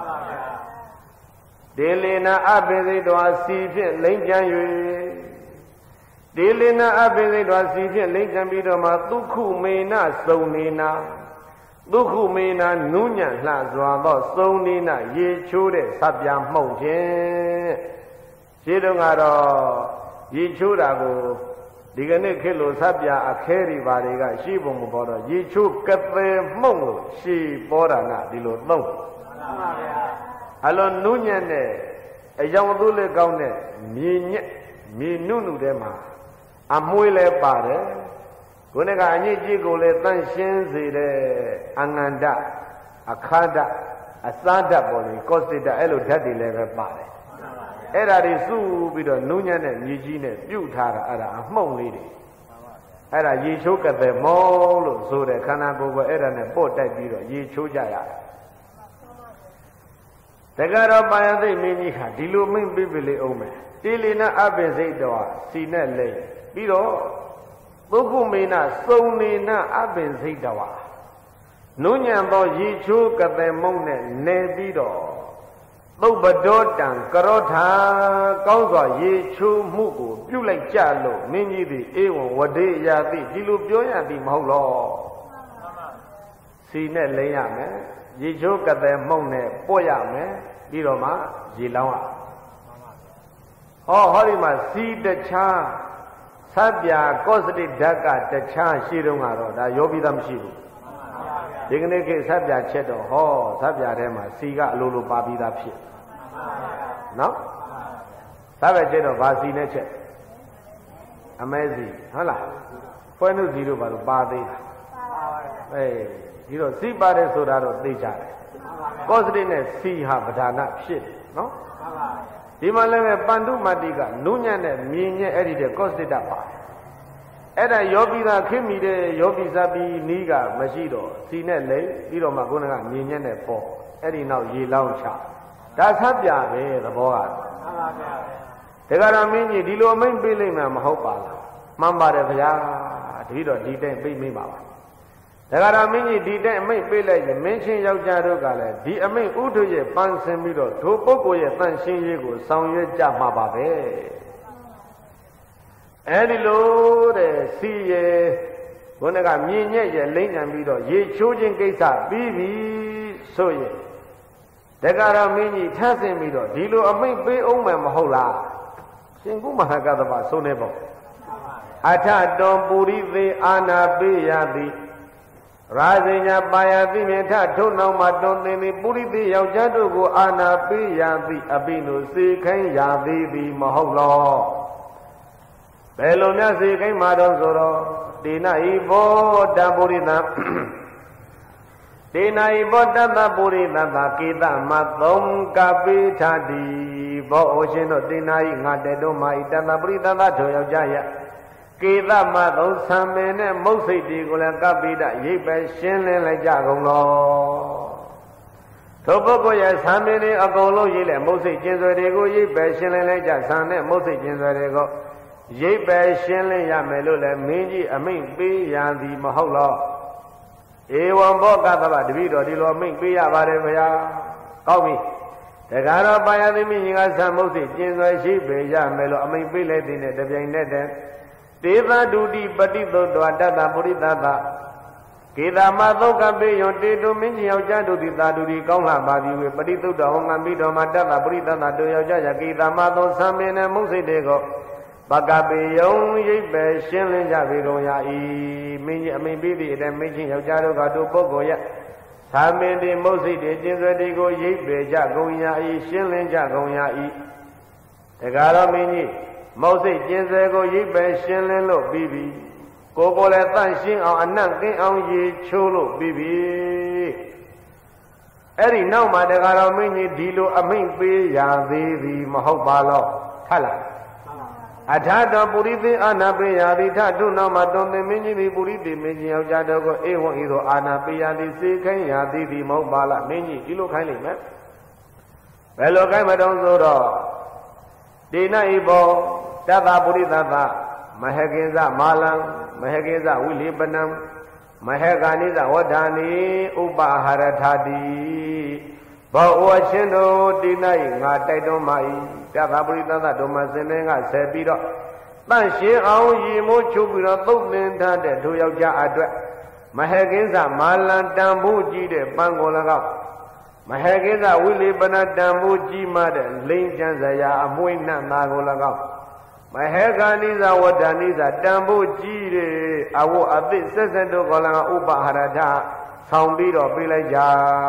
တေလေနအဘင်စိတ်တဝစီဖြင့်လိမ့်ကြံ၍တေလေနအဘင်စိတ်တဝစီဖြင့်လိမ့်ကြံပြီးတော့မှဒုက္ခမေနစုံနေနာဒုက္ခမေနာနုညံ့လှစွာသောစုံနေနာရေချိုးတဲ့ဆပ်ပြာမှုန့်ခြင်းရှင်းတော့ကတော့ရေချိုးတာကိုဒီကနေ့ခေတ်လိုဆပ်ပြာအခဲတွေဘာတွေကရှိပုံမပေါ်တော့ရေချိုးကတဲ့မှုန့်ကိုရှည်ပေါ်တာကဒီလိုသုံးပါပါဗျာအလွန်နုညံ့တဲ့အယောင်အသွလေးကောင်းတဲ့မြေညက်မြေနုနုထဲမှာအမွှေးလဲပါတယ်ခုနကအညစ်အကြေးကိုလည်းတန့်ရှင်းစေတဲ့အငန္တအခါဒအစာဓာတ်ပေါ်လေကောစစ်ဓာတ်အဲ့လိုဓာတ်တွေလည်းပဲပါတယ်အဲ့ဒါတွေစုပြီးတော့နုညံ့တဲ့မြေကြီးနဲ့ပြုတ်ထားတာအဲ့ဒါအမှုန့်လေးတွေအဲ့ဒါရေချိုးကတဲ့မောလို့ဆိုတဲ့ခန္ဓာကိုယ်ကအဲ့ဒါနဲ့ပို့တိုက်ပြီးတော့ရေချိုးကြရတယ်တက္ကရာပါယသိမင်းကြီးဟာဒီလိုမိမ့်ပြပြလေအောင်မယ်တေလီနာအဘိစိတ်တော်စီနဲ့လိမ့်ပြီးတော့သုက္ခုမေနစုံနေနာအဘိစိတ်တော်နုညံသောရေချိုးကတဲ့မုံနဲ့နေပြီးတော့သုဘဒောတံကရောထာကောင်းစွာရေချိုးမှုကိုပြုလိုက်ကြလို့မင်းကြီးသည်အေဝံဝဒေယာတိဒီလိုပြောရသည်မဟုတ်လောစီနဲ့လိမ့်ရမယ်ရေချိုးကတဲ့မှုန့်နဲ့ပွက်ရမယ်ပြီးတော့မှရေလောင်းရဟောဟောဒီမှာစီတခြားသဗ္ဗာကောစတိဓာတ်ကတခြားရှိတော့ကတော့ဒါယောပိသားမရှိဘူးဒီကနေ့ခေတ်သဗ္ဗာချက်တော့ဟောသဗ္ဗာထဲမှာစီကအလိုလိုပါပြီးသားဖြစ်နော်သဗ္ဗာချက်တော့ဘာစီနဲ့ချက်အမဲစီဟုတ်လားဖွဲနုစီတို့ဘာလို့ပါသေးလားအေးဒီတော့စီပါတယ်ဆိုတာတော့သိကြတယ်ကောစတိနဲ့စီဟာပဓာနာဖြစ်နော်ဒီမှာလည်းပန္တုမတ္တိကနုညံ့နဲ့မြင်ညက်အဲ့ဒီတဲ့ကောစတိတပါတယ်အဲ့ဒါယောပိသာခိမိတဲ့ယောပိသပိနီးကမရှိတော့စီနဲ့လိမ့်ပြီးတော့မှခုနကမြင်ညက်နဲ့ပေါ့အဲ့ဒီနောက်ရေလောင်းချဒါသတ်ပြပဲသဘောကမှန်ပါဗျာဒါကြတော့မင်းကြီးဒီလိုအမိန့်ပေးလိမ့်မယ်မဟုတ်ပါလားမှန်ပါတယ်ဗျာတပည့်တော်ဒီတိုင်းပြိမိပါပါဒါကြတော့မင်းကြီးဒီတိုင်းအမိန့်ပေးလိုက်ရင်မင်းချင်းယောက်ျားတို့ကလည်းဒီအမိန့်ဥထုရဲ့ပန်းဆင်းပြီးတော့ဒိုပုဂ္ဂိုလ်ရဲ့တန်ရှင်းရေးကိုဆောင်ရွက်ကြမှာပါပဲအဲ့ဒီလိုတဲ့စီရဲ့ဘုန်းကမြင်ညက်ရဲ့လိမ့်ညံပြီးတော့ရေချိုးခြင်းကိစ္စပြီးပြီဆိုရင်တက္ကရာမင်းကြီးထပ်ဆင်ပြီးတော့ဒီလိုအမိန့်ပေးအောင်မယ်မဟုတ်လားရှင်ကုမဟာကသဗ္ဗဆုံးနေပေါ့အထတောပုရိသေအာနာပိယတိရာဇိညာပါယတိမြေထထုံနောက်မှာတွင်သင်သည်ပုရိသေယောက်ျားတို့ကိုအာနာပိယတိအပိနုစေခိုင်းရာသည်သည်မဟုတ်လောဘယ်လိုများစေခိုင်းမှာတော့ဆိုတော့တေနဤဘောတပုရိသတေနဤဘောတတပုရိသတာကေတမသုံးကပိထတိဘောအိုရှင်တို့တေနဤငါတေတို့မာဤတတပုရိသတာတို့ယောက်ျားရကေသမသုံးသံမင်းနဲ့မုတ်စိတ်တွေကိုလည်းကပိဒရိပ်ပဲရှင်းလင်းလိုက်ကြကုန်လောထိုပုဂ္ဂိုလ်ရဲ့သံမင်းတွေအကုန်လုံးရိပ်လဲမုတ်စိတ်ကျင်စွယ်တွေကိုရိပ်ပဲရှင်းလင်းလိုက်ကြသံနဲ့မုတ်စိတ်ကျင်စွယ်တွေကိုရိပ်ပဲရှင်းလင်းရမယ်လို့လည်းမင်းကြီးအမိန့်ပေးရသည်မဟုတ်လောဧဝံဘောကသဗ္ဗတပည့်တော်ဒီလိုအမိန့်ပေးရပါတယ်ဗျာကောင်းပြီတခါတော့ပါယသိမိကြီးကသံမုတ်စိတ်ကျင်စွယ်ရှိပေရမယ်လို့အမိန့်ပေးလိုက်တဲ့တပြိုင်နက်တည်းတေသဒုတိပฏิသုတ္တဝတ္တပုရိသတကေတမသုတ်ကပိယောတေတုမင်းကြီးယောက်ျားတို့သည်သာဒုတိကောင်းလာပါသည်ဝေပฏิသုတ္တဟောငံပြီးတော်မှာတတ္တပုရိသတတို့ယောက်ျားရကေတမသောသံမင်းနဲ့မုတ်စိတ်တွေကိုပကပိယုံရိပ်ပဲရှင်းလင်းကြပေကုန်ရ၏မင်းကြီးအမိန်ပေးသည့်အတိုင်းမင်းကြီးယောက်ျားတို့ကတို့ပုဂ္ဂိုလ်ရသံမင်းတွေမုတ်စိတ်တွေကျင်စွဲတွေကိုရိပ်ပဲကြကုန်ရ၏ရှင်းလင်းကြကုန်ရ၏တကားတော့မင်းကြီးမုတ်စိတ်ကျင်စွဲကိုရိပ်ပဲရှင်းလင်းလို့ပြီးပြီကိုယ်ကိုယ်လည်းတန့်ရှင်းအောင်အနံ့ကင်းအောင်ရေချိုးလို့ပြီးပြီအဲ့ဒီနောက်မှာတကားတော့မင်းကြီးဒီလိုအမိန့်ပေးရသေးသည်မဟုတ်ပါလို့ထလားအထာတောပုရိသေအာနာပိယတိထထုနောက်မှာတွင်သင်မင်းကြီးသည်ပုရိသေမင်းကြီးယောက်ျားတော်ကိုအေဝံဤသို့အာနာပိယတိစေခိုင်းရသည်သည်မဟုတ်ပါလားမင်းကြီးဒီလိုခိုင်းလိမ့်မယ်ဘယ်လိုခိုင်းမတုံးဆိုတော့တေနဤဘောတတ္တပုရိသတမဟကေဇမာလံမဟကေဇဝိလိပနံမဟကာနိဇဝဋ္ဌာနိဥပဟာရထာတိဘောဝရှင်တို့တိ၌ငါတိုက်တွန်းပါ၏တတ္တပုရိသတတို့မှစင်မင်းကဆက်ပြီးတော့တန့်ရှင်းအောင်ရည်မိုးချုပ်ပြီးတော့သုတ်သင်ထားတဲ့တို့ယောက်ျားအတွက်မဟကေဇမာလံတန်ဖို့ကြီးတဲ့ပန်းကို၎င်းမဟကေဇဝိလိပနတံဖို့ကြီးမှတဲ့လိန်ကျန်စရာအမွှေးနှံ့သားကို၎င်းမဟေကာနိဇဝတ္တနိဇတံဖို့ကြီးတဲ့အဝတ်အသစ်ဆက်ဆက်တို့ကို၎င်းဥပဟာရထဆောင်ပြီးတော့ပြေးလိုက်ကြ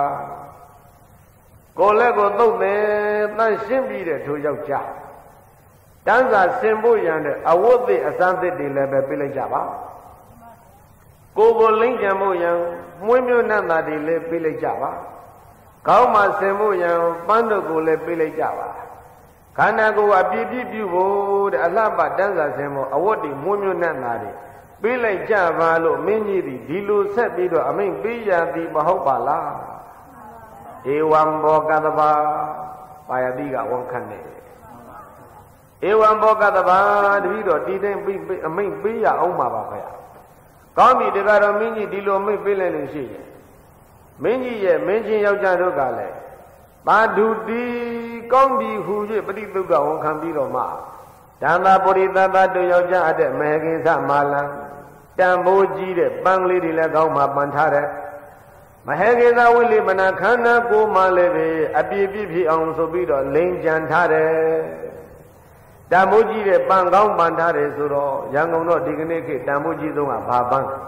ကိုယ်လက်ကိုသုတ်တယ်တန့်ရှင်းပြီးတဲ့ထိုယောက်ျားတန်းစာဆင်ဖို့ရန်တဲ့အဝတ်သစ်အစမ်းသစ်တွေလည်းပဲပြေးလိုက်ကြပါကိုယ်ကိုလိမ့်ကြံဖို့ရန်မွေးမျိုးနတ်သားတွေလည်းပြေးလိုက်ကြပါကောင်းမှဆင်ဖို့ရန်ပန်းတို့ကိုလည်းပြေးလိုက်ကြပါခန္ဓာကိုယ်အပြည့်ပြည့်ပြုဖို့တဲ့အလှပတန်းစာဆင်ဖို့အဝတ်တွေမွေးမျိုးနတ်သားတွေပေးလိုက်ကြပါလို့မင်းကြီးသည်ဒီလိုဆက်ပြီးတော့အမိန့်ပေးရသည်မဟုတ်ပါလားဧဝံဘောကတဗ္ဗပါယတိကဝန်ခံတယ်ဧဝံဘောကတဗ္ဗတပည့်တော်ဒီတိုင်းပြီးအမိန့်ပေးရအောင်ပါပါခင်ဗျာကောင်းပြီတကားတော့မင်းကြီးဒီလိုအမိန့်ပေးလိုက်လို့ရှိရင်မင်းကြီးရဲ့မင်းချင်းယောက်ျားတို့ကလည်းပါဒုတိကောင်းပြီဟူ၍ပရိသုကဝန်ခံပြီးတော့မှတန်သာပုရိသတ္တတို့ယောက်ျားအတဲ့မေကိစ္စမာလံတန်ဖိုးကြီးတဲ့ပန်းကလေးတွေလည်းကောင်းမှပန်ထားတဲ့မဟေကိစ္စဝိလိမနာခန္ဓာကိုယ်မှလည်းပဲအပြည့်ပြည့်ဖြစ်အောင်ဆိုပြီးတော့လိန်ကြံထားတယ်တန်ဖိုးကြီးတဲ့ပန်းကောင်းပန်ထားတယ်ဆိုတော့ရန်ကုန်တော့ဒီကနေ့ခေတ်တန်ဖိုးကြီးဆုံးကဘာပန်းဟမ်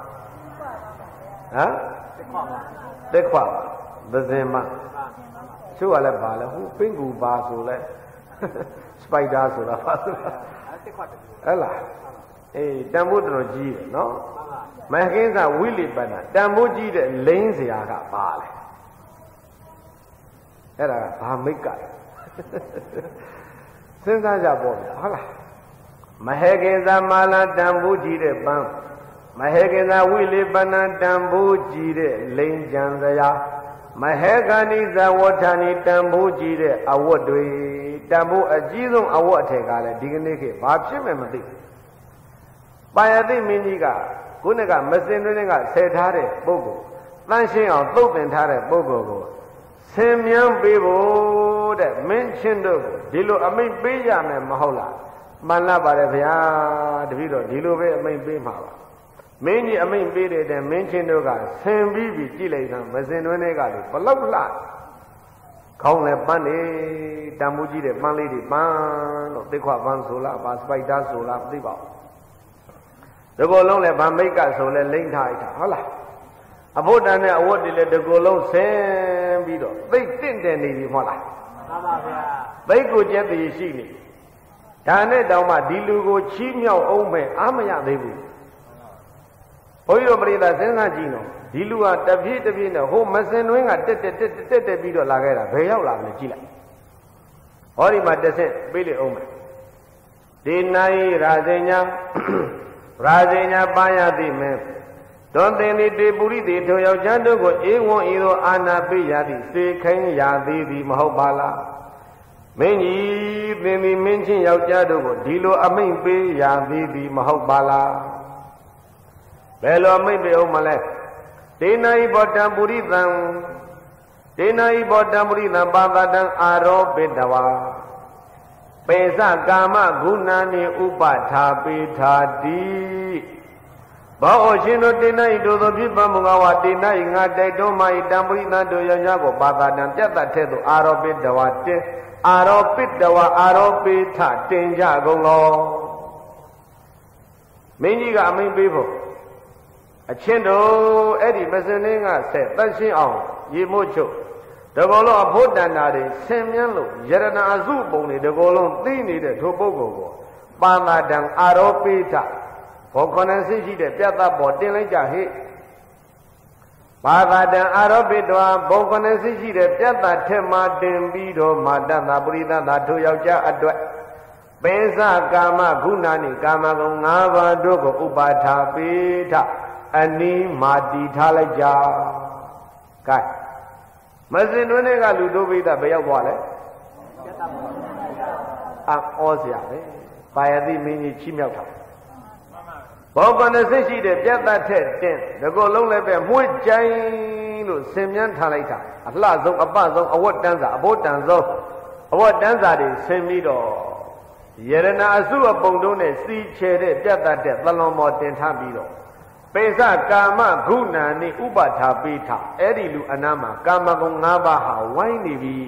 တက်ခွာပါသဇင်မချို့ကလည်းပါလဲဟိုပင်ကူပါဆိုလဲစပိုက်ဒါဆိုတာပါဆိုတာတက်ခွာဟဲ့လားအေးတန်ဖိုးတော်ကြီးတယ်နော်မဟိစ္စဝိလိပနာတန်ဖိုးကြီးတဲ့လိန်စရာကပါလဲအဲ့ဒါဘာမိတ်ကစဉ်းစားကြပေါ့ဟုတ်လားမဟေကိစ္စမာလာတန်ဖိုးကြီးတဲ့ပန်းမဟေကိစ္စဝိလိပနာတန်ဖိုးကြီးတဲ့လိန်ကြံစရာမဟေကဏိဇဝဋ္ဌာနိတန်ဖိုးကြီးတဲ့အဝတ်တွေတန်ဖိုးအကြီးဆုံးအဝတ်အထည်ကလည်းဒီကနေ့ခေတ်ဘာဖြစ်မှမသိဘူးပါယသိမင်းကြီးကခုနကမစင်တွင်းကဆယ်ထားတဲ့ပုဂ္ဂိုလ်တန်းရှင်းအောင်သုတ်တင်ထားတဲ့ပုဂ္ဂိုလ်ကိုဆင်မြန်းပေးဖို့တဲ့မင်းချင်းတို့ဒီလိုအမိန့်ပေးကြမယ်မဟုတ်လားမှန်လားပါတယ်ဗျာတပည့်တော်ဒီလိုပဲအမိန့်ပေးမှာပါမင်းကြီးအမိန့်ပေးတဲ့မင်းချင်းတို့ကဆင်ပြီးပြီးကြည့်လိုက်တာမစင်တွင်းတွေကလေဘလောက်လားခေါင်းလည်းပန်းနေတံမူကြီးတဲ့ပန်းလေးတွေပန်းတော့သိခွပန်းဆိုလားပါစပိုက်တာဆိုလားမသိပါဘူးဒီကိုယ်လုံးလည်းဗာမိတ်ကဆိုလဲလိမ့်ထားလိုက်တာဟုတ်လားအဘုဒ္ဓနဲ့အဝတ်တွေလည်းဒီကိုယ်လုံးဆင်းပြီးတော့သိတင့်တယ်နေပြီမဟုတ်လားမှန်ပါဗျာသိကိုကျက်တည်ရှိနေဒါနဲ့တောင်မှဒီလူကိုချီးမြှောက်အောင်ပဲအာမရသေးဘူးဘုန်းကြီးတို့ပရိသတ်စဉ်းစားကြည့်နော်ဒီလူဟာတပြည့်တပြည့်နဲ့ဟိုမစင်တွင်းကတက်တက်တက်တက်တက်ပြီးတော့လာခဲ့တာဘယ်ရောက်လာမလဲကြည့်လိုက်ဟောဒီမှာတစ်ဆင့်ပြေးလေအောင်မယ်ဒီနိုင်ရာဇင်ညာရာဇင်ညာပါရသည်မင်းတွန်သင်သည်တေပုရိသေထိုယောက်ျားတို့ကိုအေဝံဤသို့အာနာပိရသည်စေခိုင်းရသည်သည်မဟုတ်ပါလားမင်းကြီးသင်သည်မင်းချင်းယောက်ျားတို့ကိုဒီလိုအမိန့်ပေးရသည်သည်မဟုတ်ပါလားဘယ်လိုအမိန့်ပေးအောင်မလဲဒေနာဤဘောတံပုရိသံဒေနာဤဘောတံပုရိသံပါဒတံအာရောပိတဝါပေစကာမဂုဏနိဥပထာပိထာတိဘောအရှင်တို့တေနဤတို့သောဖြစ်ပါမူကားဝတေနဤငါတိုက်တော်မဤတံပုရိသတို့ယောက်ျားကိုပါဒတံပြတ်တတ်တဲ့သို့အာရောပိတဝါတင်အာရောပိတဝါအာရောပိထတင်ကြကုန်လောမင်းကြီးကအမိန့်ပေးဖို့အချင်းတို့အဲ့ဒီမစင်လေးကဆက်တတ်ရှင်းအောင်ရေမို့ချုပ်တကောလုံးအဖို့တန်တာတွေဆင်မြန်းလို့ယရဏအစုပုံတွေတကောလုံးသိနေတဲ့ထိုပုဂ္ဂိုလ်ကိုပါမတံအာရောပိထဘောခဏစိရှိတဲ့ပြတ်သားပေါ်တင်လိုက်ကြဟိပါမတံအာရောပိတောဘောခဏစိရှိတဲ့ပြတ်သားထက်မှတင်ပြီးတော့မာတ္တပရိသတ်သာထိုယောက်ျားအတွက်ပေစကာမဂုဏနိကာမဂုဏ်၅ပါးတို့ကိုဥပါထာပိထအနီးမာတီထားလိုက်ကြကဲမစင်တွင်းတွေကလူတို့ပိသဘယ်ရောက်သွားလဲအဩစရာပဲပါယတိမင်းကြီးချီးမြှောက်တာဘောကနစိတ်ရှိတဲ့ပြတ်တတ်တဲ့တင်းဒီကိုလုံးလည်းပဲမွေးကြိုင်လို့ဆင်မြန်းထားလိုက်တာအလှဆုံးအပဆုံးအဝတ်တန်းစာအဘိုးတန်ဆုံးအဝတ်တန်းစာတွေဆင်ပြီးတော့ယရဏအစုအပုံတို့နဲ့စီချေတဲ့ပြတ်တတ်တဲ့သလွန်မော်တင်ထားပြီးတော့ပေစကာမဂုဏာနိဥပထာပိထအဲ့ဒီလူအနာမှာကာမဂုဏ်၅ပါးဟာဝိုင်းနေပြီ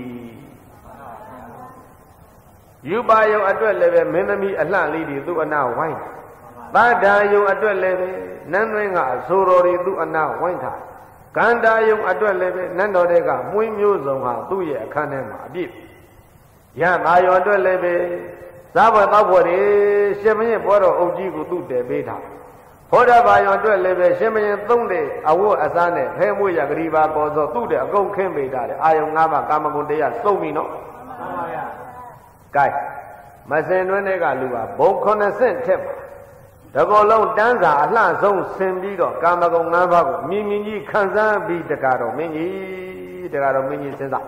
ယူပါယုံအတွက်လည်းပဲမင်းသမီးအလှလေးတွေသူ့အနာဝိုင်းသဒ္ဒါယုံအတွက်လည်းပဲနန်းတွင်းကအဆိုတော်တွေသူ့အနာဝိုင်းထားကန္တာယုံအတွက်လည်းပဲနန်းတော်တွေကမွေးမျိုးစုံဟာသူ့ရဲ့အခန်းထဲမှာအပြည့်ရသာယုံအတွက်လည်းပဲစားပွဲတောက်ပွဲတွေရှင်မင်းပွဲတော်အုပ်ကြီးကိုသူ့တည်ပေးထားဘောဓဘာယောအတွက်လည်းပဲရှင်မင်းသုံးတဲ့အဝတ်အစားနဲ့ဖဲမွေးရဂရီပါပေါ်သောသူ့တဲ့အကုန်ခင်းပေးတာလေအာယုံ၅ပါးကာမဂုဏ်တရားစုံပြီနော်မှန်ပါဗျာကဲမစင်တွင်းတွေကလူဟာဘုံခုနှစ်ဆင့်ထက်ပါတကောလုံးတန်းစာအလှဆုံးဆင်ပြီးတော့ကာမဂုဏ်၅ပါးကိုမြင်မြင်ကြီးခံစားပြီးတကားတော့မင်းကြီးတကားတော့မင်းကြီးစဉ်းစား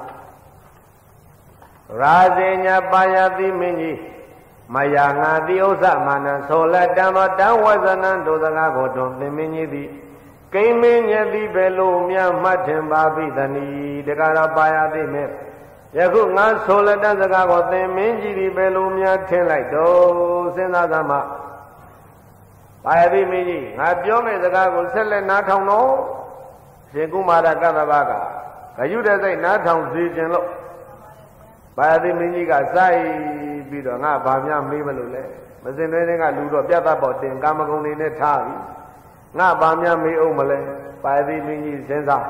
ရာဇေညာပါယတိမင်းကြီးမယာငါတိဥစ္စာမာနဆိုလက်တံမတံဝဇနံဒုစကားကိုတွင်သင်မင်းကြီးသည်ကိမင်းညတိပဲလို့မြတ်မှတ်ထင်ပါပြီသနီတကားတော့ပါယတိမေယခုငါဆိုလက်တစကားကိုသင်မင်းကြီးဒီပဲလို့များထင်လိုက်တော့စဉ်းစားသမှာပါရတိမင်းကြီးငါပြောမယ့်စကားကိုဆက်လက်နားထောင်တော့ရှင်ကုမာရကတ္တဗကဂယုတစိတ်နားထောင်စီခြင်းလို့ပါရတိမင်းကြီးကစိုက်ပြီးတော့ငါဘာများမေးမလို့လဲမစင်တွင်းကလူတော့ပြတ်သက်ပေါ်တင်ကာမဂုဏ်တွေနဲ့ထားပြီငါဘာများမေးအောင်မလဲပါရတိမင်းကြီးစဉ်းစား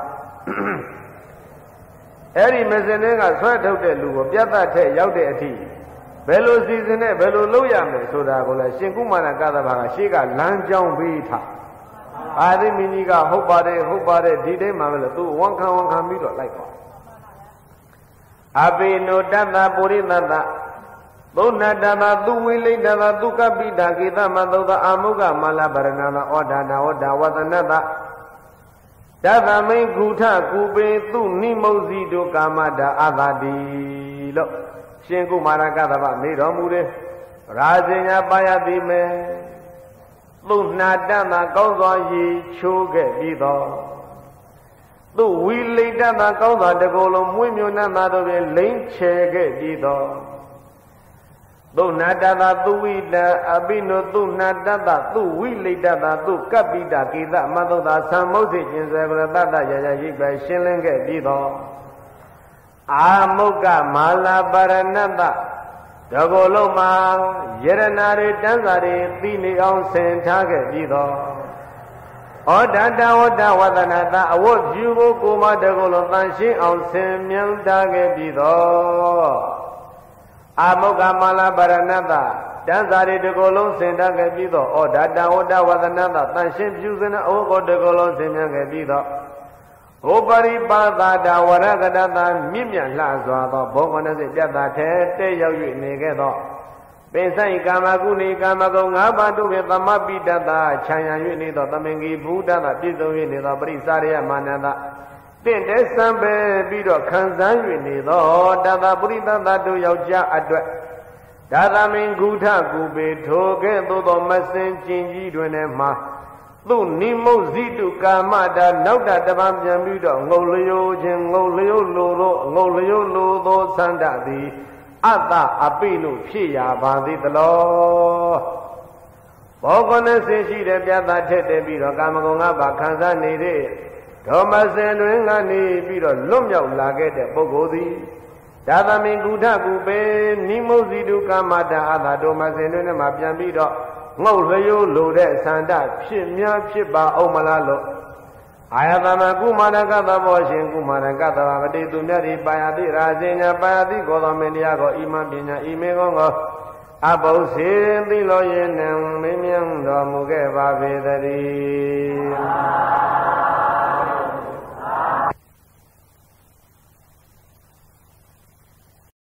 အဲ့ဒီမစင်တွင်းကဆွဲထုတ်တဲ့လူကိုပြတ်သက်ထက်ရောက်တဲ့အထိဘယ်လိုစီစဉ်နဲ့ဘယ်လိုလုပ်ရမယ်ဆိုတာကိုလည်းရှင်ကုမာရကတ္တဗကရှေ့ကလမ်းကြောင်းပေးထားပါရတိမင်းကြီးကဟုတ်ပါတယ်ဟုတ်ပါတယ်ဒီတိုင်းမှာပဲလို့သူဝန်ခံဝန်ခံပြီးတော့လိုက်ပါအပိနိုတတ္တပုရိသတ္တသုဏတ္တသသူဝိလိတ္တသသူကပိတာကေသမသုတ္တအာမုကမလဗရဏသဩဒါနာဝဒဝသနတ္တတသမိန်ကုထကုပေသူနိမုဇိတုကာမတာအတ္တိလို့ရှင်ကုမာရကတ္တဗမေတော်မူတယ်ရာဇင်ညာပါယတိမေသုဏတ္တသကောင်းစွာရည်ချိုးခဲ့ပြီးတော့သူဝိလိတ္တသကောင်းစွာတကောလုံးမွေးမြူနတ်သားတို့ဖြင့်လိမ့်ချယ်ခဲ့ပြီးတော့သုဏတ္တသသူဝိတအပိနောသုဏတ္တသသူဝိလိတ္တသသူကပ္ပိတကေသမသုသာသံမုတ်စိကျင်စေကရတတရရရိပ်ပဲရှင်းလင်းခဲ့ပြီးတော့အာမုကမာလာပရဏတတကောလုံးမှာယရနာတွေတန်းစာတွေသိနေအောင်ဆင်ထားခဲ့ပြီးတော့ဩဒတဝတ္တဝဒနာတအဝတ်ဖြူကိုကိုမတကောလုံးတန်ရှင်းအောင်ဆင်မြန်းထားခဲ့ပြီးတော့အာမုကမာလာပရဏတတန်းစာတွေတကောလုံးဆင်ထားခဲ့ပြီးတော့ဩဒတဝတ္တဝဒနာတတန်ရှင်းဖြူစင်အဝတ်ကိုတကောလုံးဆင်မြန်းခဲ့ပြီးတော့ဟောပရိပါဒတာဝရကတတမြင့်မြတ်လှစွာသောဘောဂနစိပြတ်တာထဲတဲ့ရောက်၍နေခဲ့သောပင်ဆိုင်ကာမကုဏီကာမဂုဏ်၅ပါးတို့ဖြင့်သမပိတတာခြံရံ၍နေသောသမင်္ဂီဘုဒ္ဓသာပြည့်စုံ၍နေသောပရိစာရယမာနတတင့်တဲ့စံပဲပြီးတော့ခံစား၍နေသောတတပုရိသတတို့ယောက်ျားအတွက်ဒါသမင်ဂုထကုပေထိုကဲ့သို့သောမစင်ကျင်ကြီးတွင်လည်းမှာသူနိမုဇိတုကာမတာနောက်တာတပံပြန်ပြီးတော့ငုံလျိုခြင်းငုံလျိုလိုသောငုံလျိုလိုသောသန္တသည်အတ္တအပိလို့ဖြစ်ရပါသည်တလောဘောကနစေရှိတဲ့ပြတ်သားထက်တယ်ပြီးတော့ကာမဂုဏ်၅ပါးခံစားနေတဲ့ဒေါမစင်တွင်ကနေပြီးတော့လွတ်မြောက်လာခဲ့တဲ့ပုဂ္ဂိုလ်သည်ဒါသမင်ကုထကုပေနိမုဇိတုကာမတာအတ္တဒေါမစင်တွင်မှာပြန်ပြီးတော့ငုတ်လျိုးလိုတဲ့ဆန္ဒဖြစ်များဖြစ်ပါအောင်မလားလို့အာယသမကုမာရကတ္တဘောရှင်ကုမာရကတ္တဗမတိသူမြတ်ဒီပါယတိရာဇင်ညာပါယတိကောသောမင်းတရားကိုဣမံပညာဣမေကောကိုအပုစေသိလို့ရင်နံမင်းမြတ်တော်မူခဲ့ပါပေတည်း